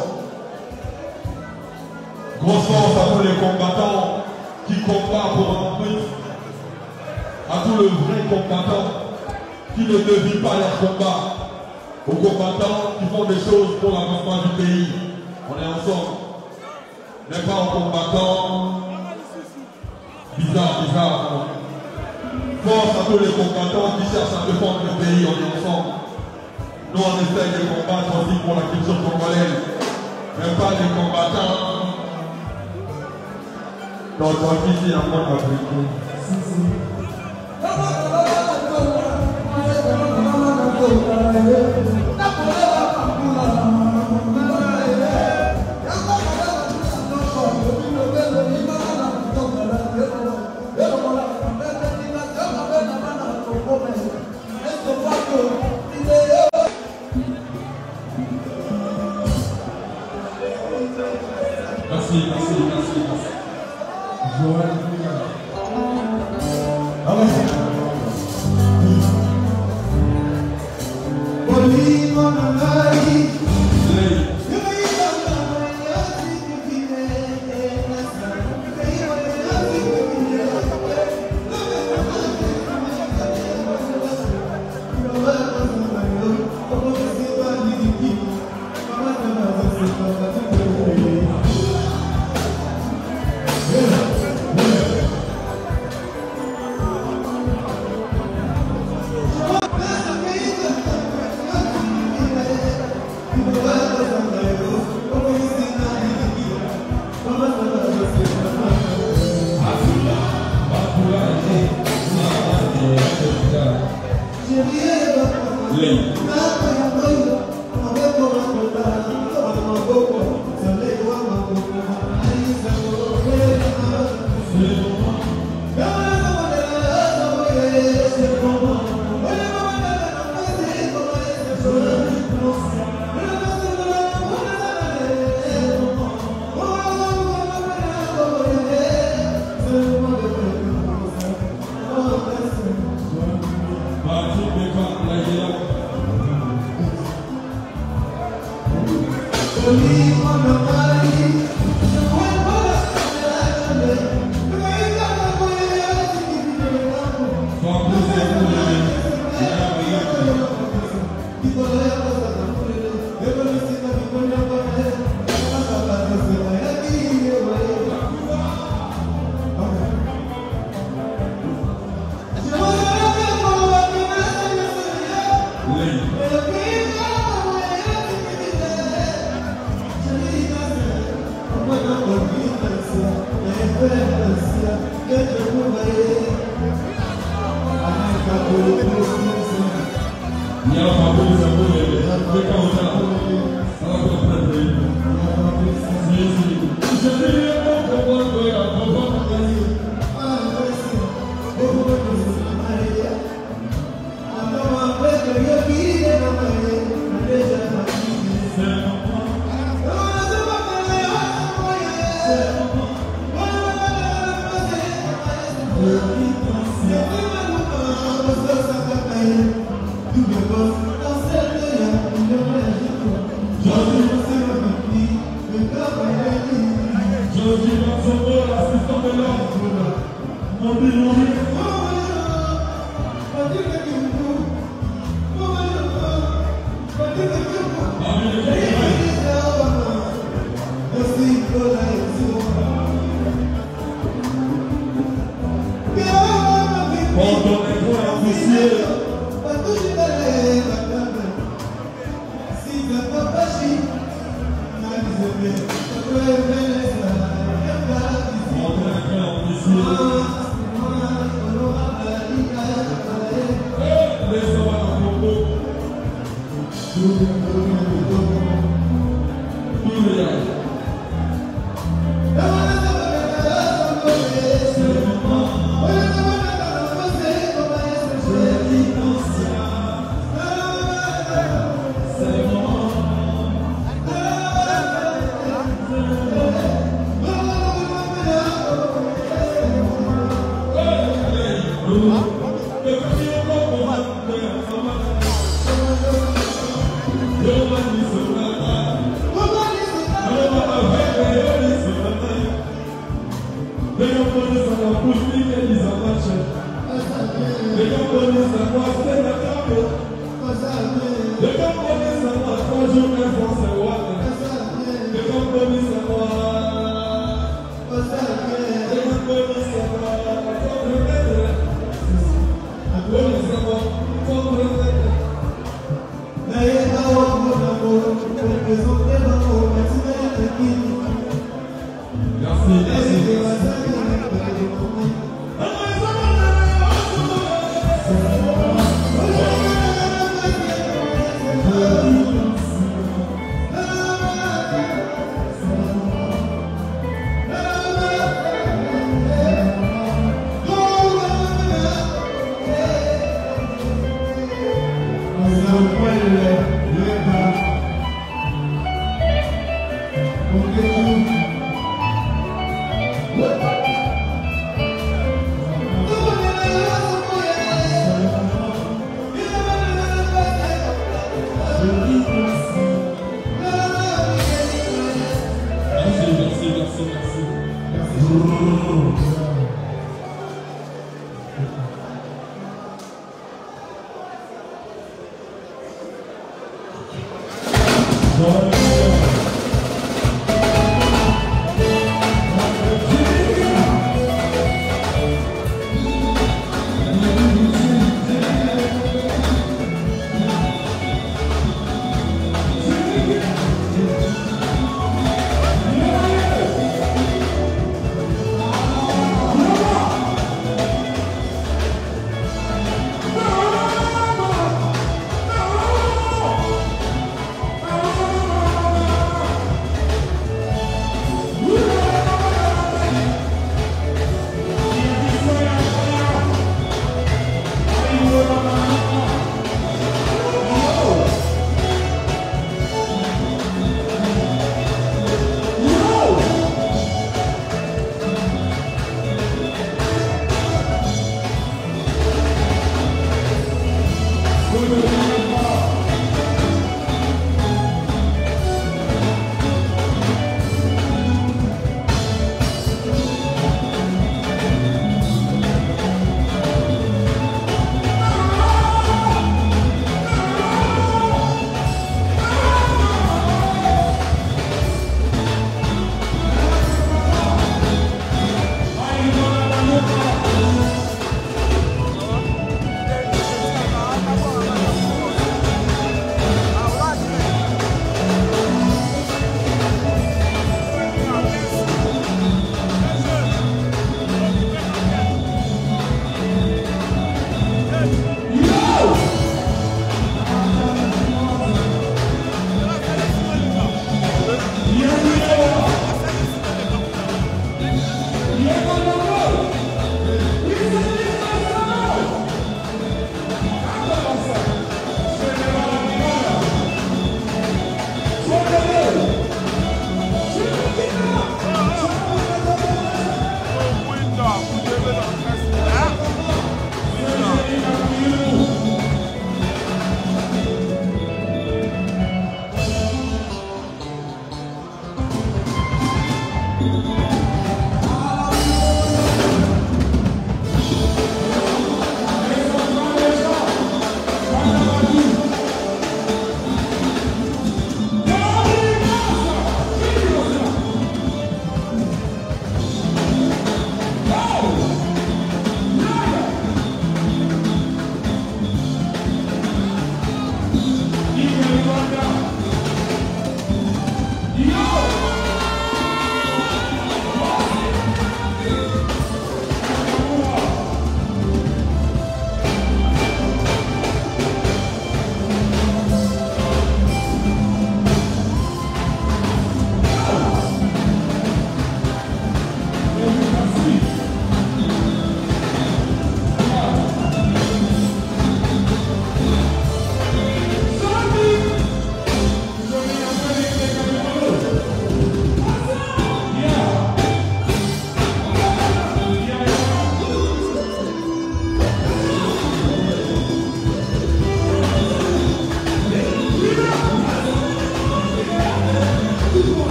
Grosse force à tous les combattants qui combattent pour un prix. À tous les vrais combattants qui ne dévient pas leur combat. Aux combattants qui font des choses pour l'avancement du pays. On est ensemble. Mais pas aux combattants bizarres. Force à tous les combattants qui cherchent à défendre le pays. On est ensemble. Nous on essaie de combattre aussi pour la culture congolaise. Mais pas des combattants. Donc ici en mode africain. Merci. Joël.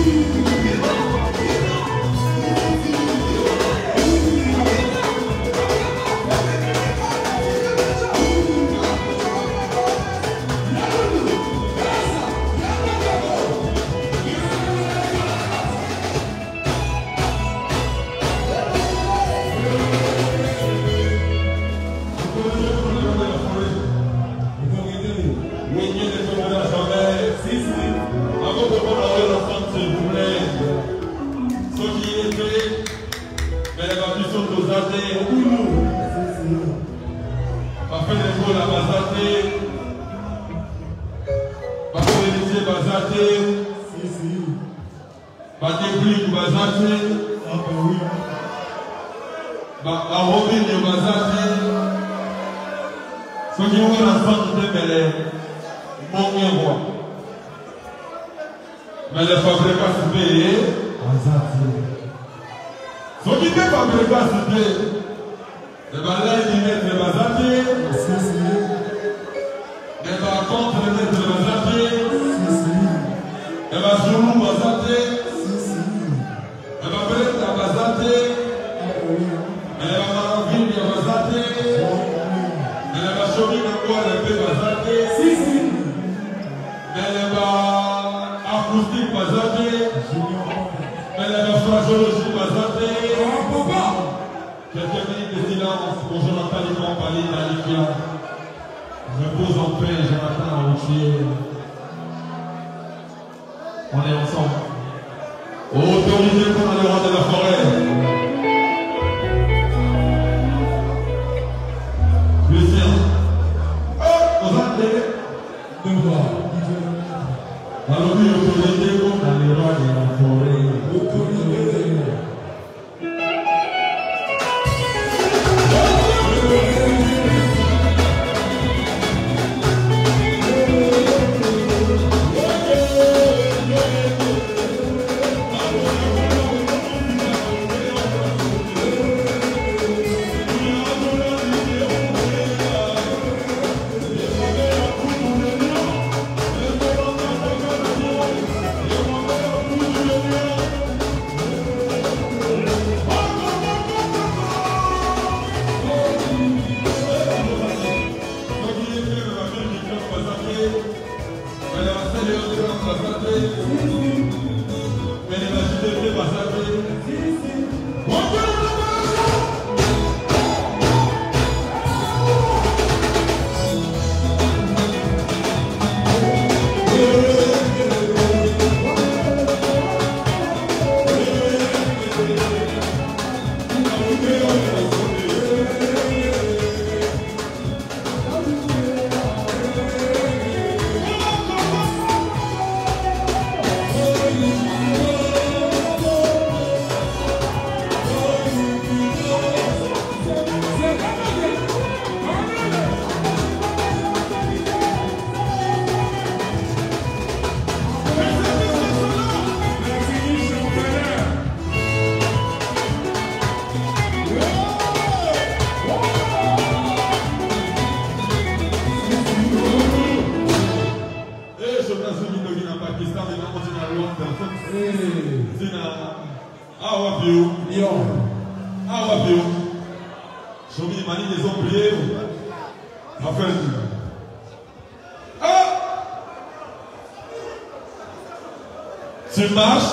Tu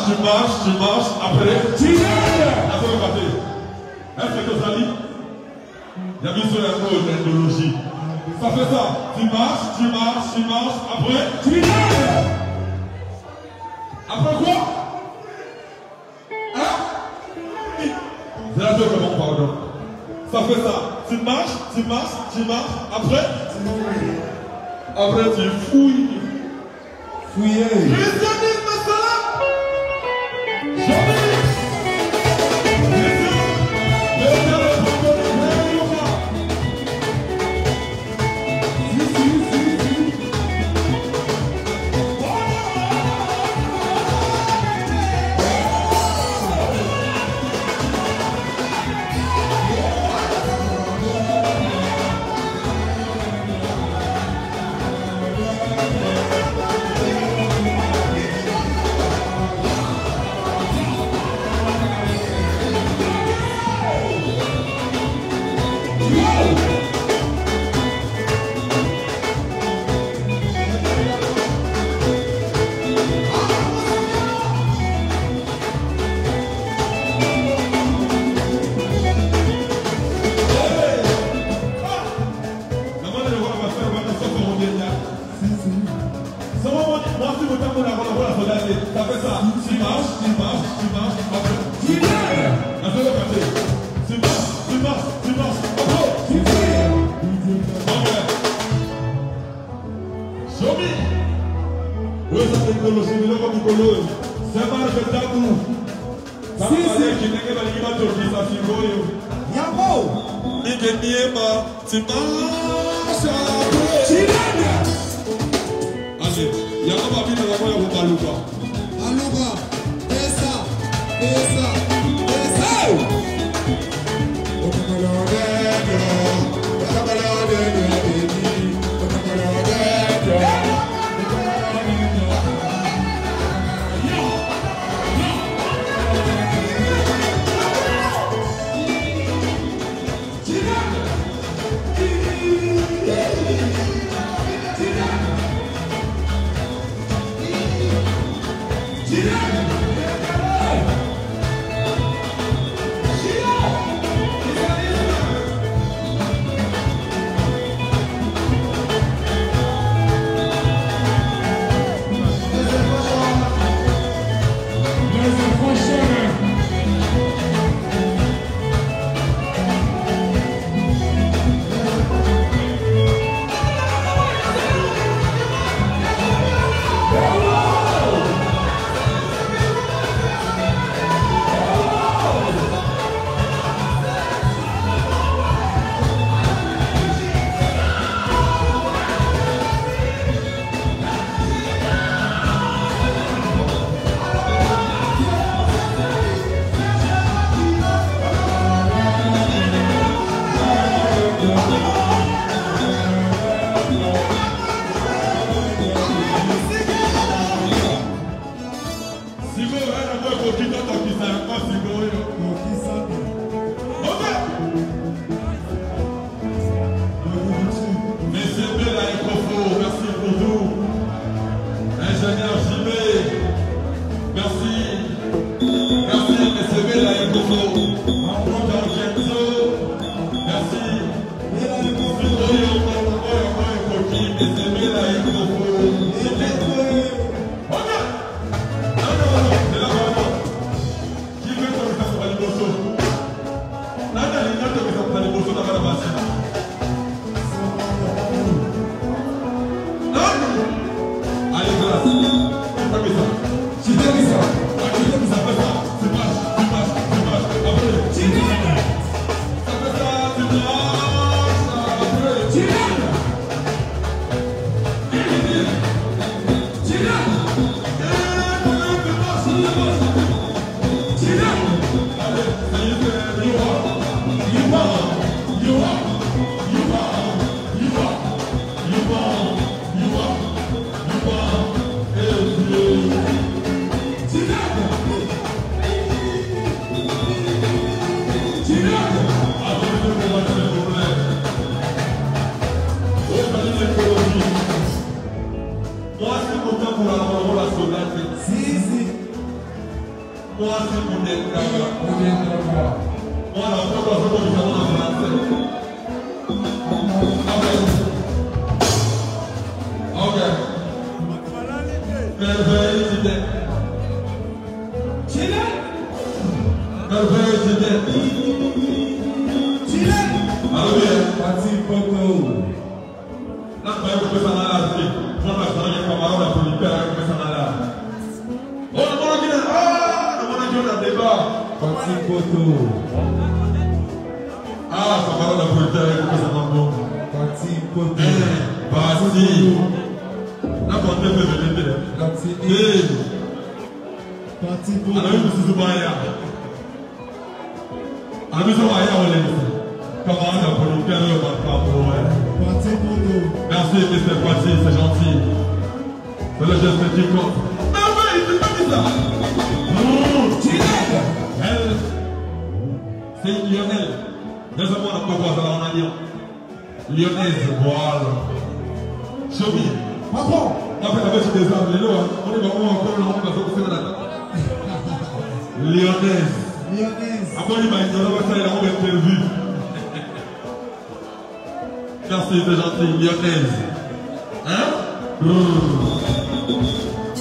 marches, après, tu est-ce que tu as dit? Il y a mis sur la mot l'ethnologie. Ça fait ça. Tu marches, après, tu après quoi? Hein? C'est la seule comment pardon. Ça fait ça. Tu marches, après, après tu fouilles. Fouiller. Christianisme, ça! pas mon avant la soldate. Ça fait ça. Tu marches. Après, tu viens. Un seul côté. Tu marches. Après, tu viens. Ok. Show me. Oui, ça fait Nicolo. C'est Nicolo comme Nicolo. C'est mal fait tabou. Ça me paraît qu'il n'est pas l'image de qui ça s'y voit. Yamo. Nigeniema. Tu marches. Allez, il y a un papier dans la main, il y a un Aluba. Essa.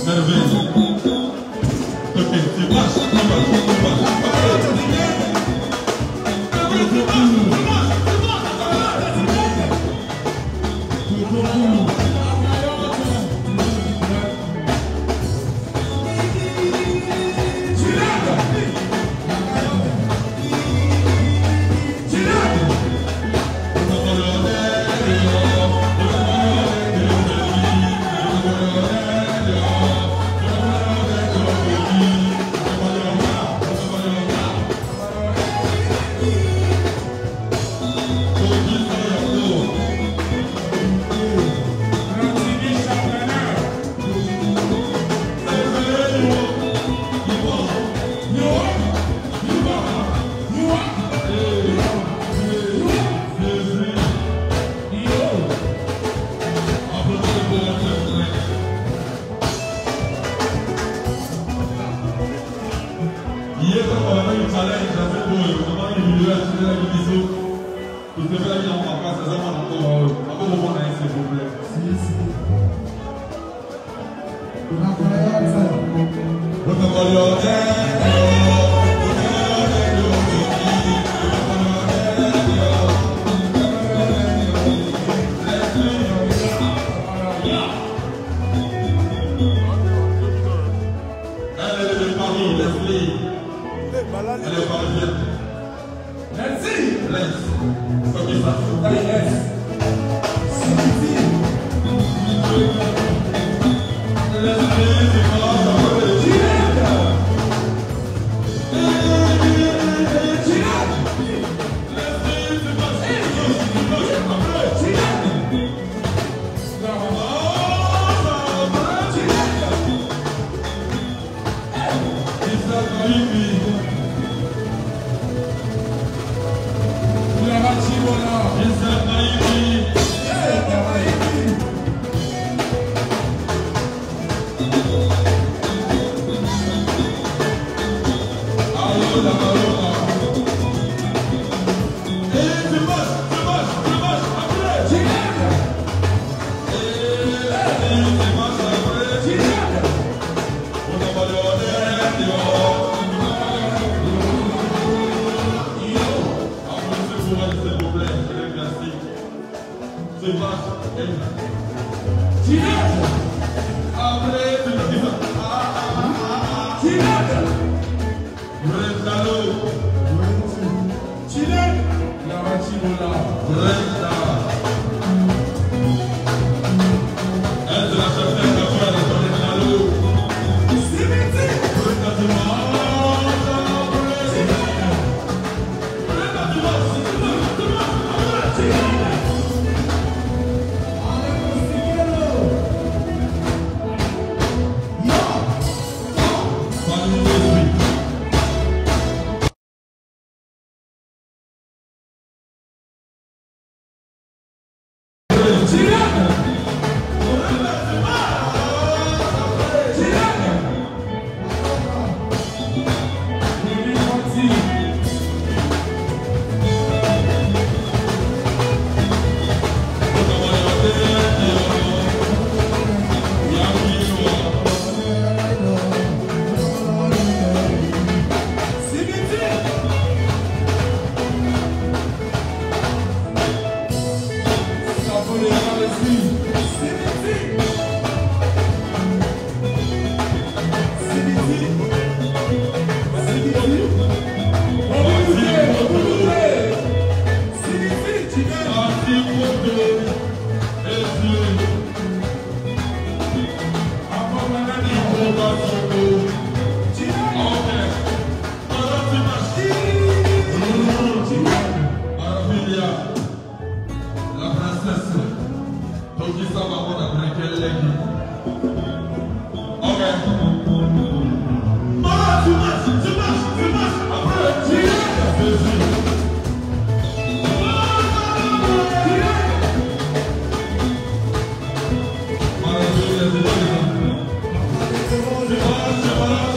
Voilà.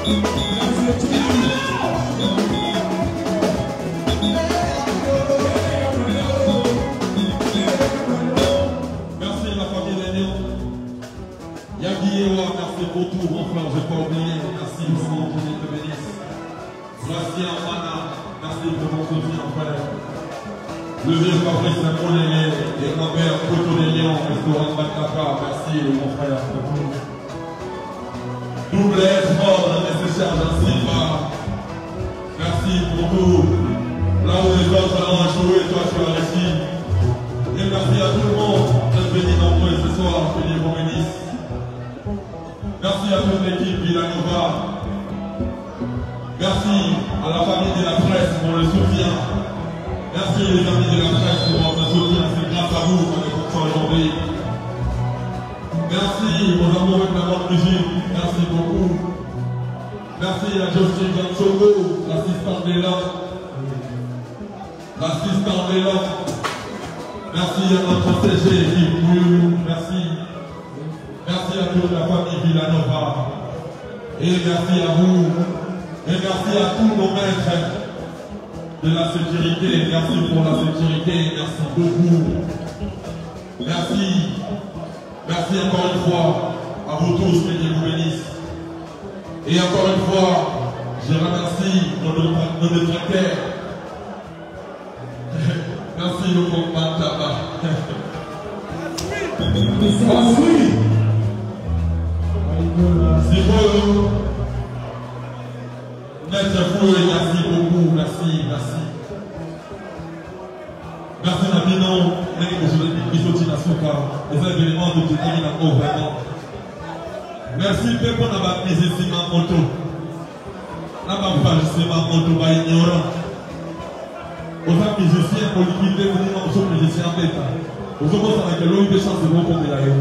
Merci la famille Lénion. Yagiewa, merci pour tout, mon frère, je n'ai pas oublié. Merci pour mon Dieu te bénisse. Bastien Mana, merci pour mon soutien, frère. Le vieux Fabrice Saint-Paul et ma mère Poto des Lions, restaurant Bataka, merci mon frère. Double effort, nécessaire dans Silva. Merci pour tout. Là où les autres ont échoué, toi tu as réussi. Et merci à tout le monde d'être venu nombreux ce soir, que Dieu vous bénisse. Merci à toute l'équipe Villanova. Merci à la famille de la presse pour le soutien. Merci les amis de la presse pour votre soutien. C'est grâce à vous qu'on est comme ça aujourd'hui. Merci aux amoureux de la bonne musique. Merci beaucoup. Merci à Josie Gansogo, l'assistant d'élan. L'assistant d'élan. Merci à notre CG Yves Mouillou. Merci. Merci à toute la famille Villanova. Et merci à vous. Et merci à tous nos maîtres de la sécurité. Merci pour la sécurité. Merci beaucoup. Merci. Merci encore une fois à vous tous, que Dieu vous bénisse. Et encore une fois, je remercie nos détracteurs. Merci le combat tabac. C'est beau. Maître Foué, merci beaucoup. Merci, merci. Merci Nabinon, les événements de détermination vraiment. Merci pour la baptise de ma moto. La baptise de ma moto va ignorant. Aux musiciens politiques, les musiciens d'État. Aux hommes avec l'eau de chance de beaucoup de la haine.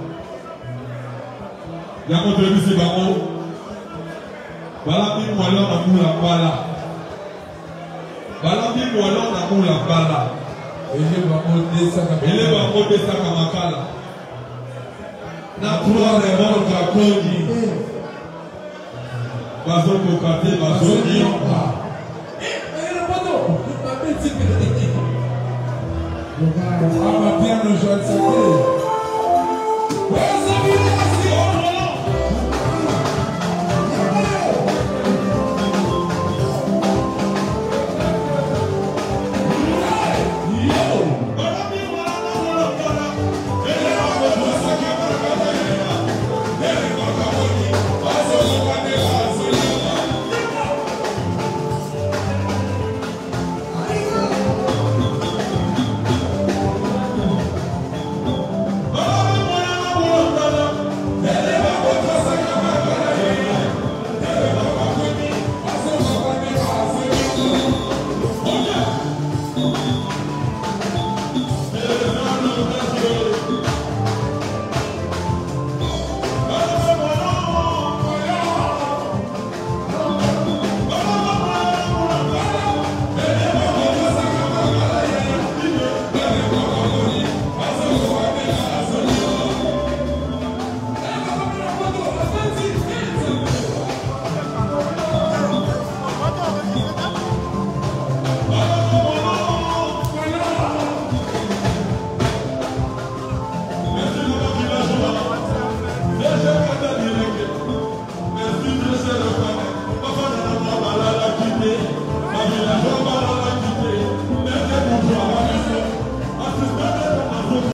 Il y a un autre monsieur Bamo. Voilà, bien, moi, là, on a la bala. Voilà, bien, moi, là, on a la bala. Ele va monter sa kamakala. Na trois remords kakoni. Bazo kokate, bazo niomba. On va bien nous joindre.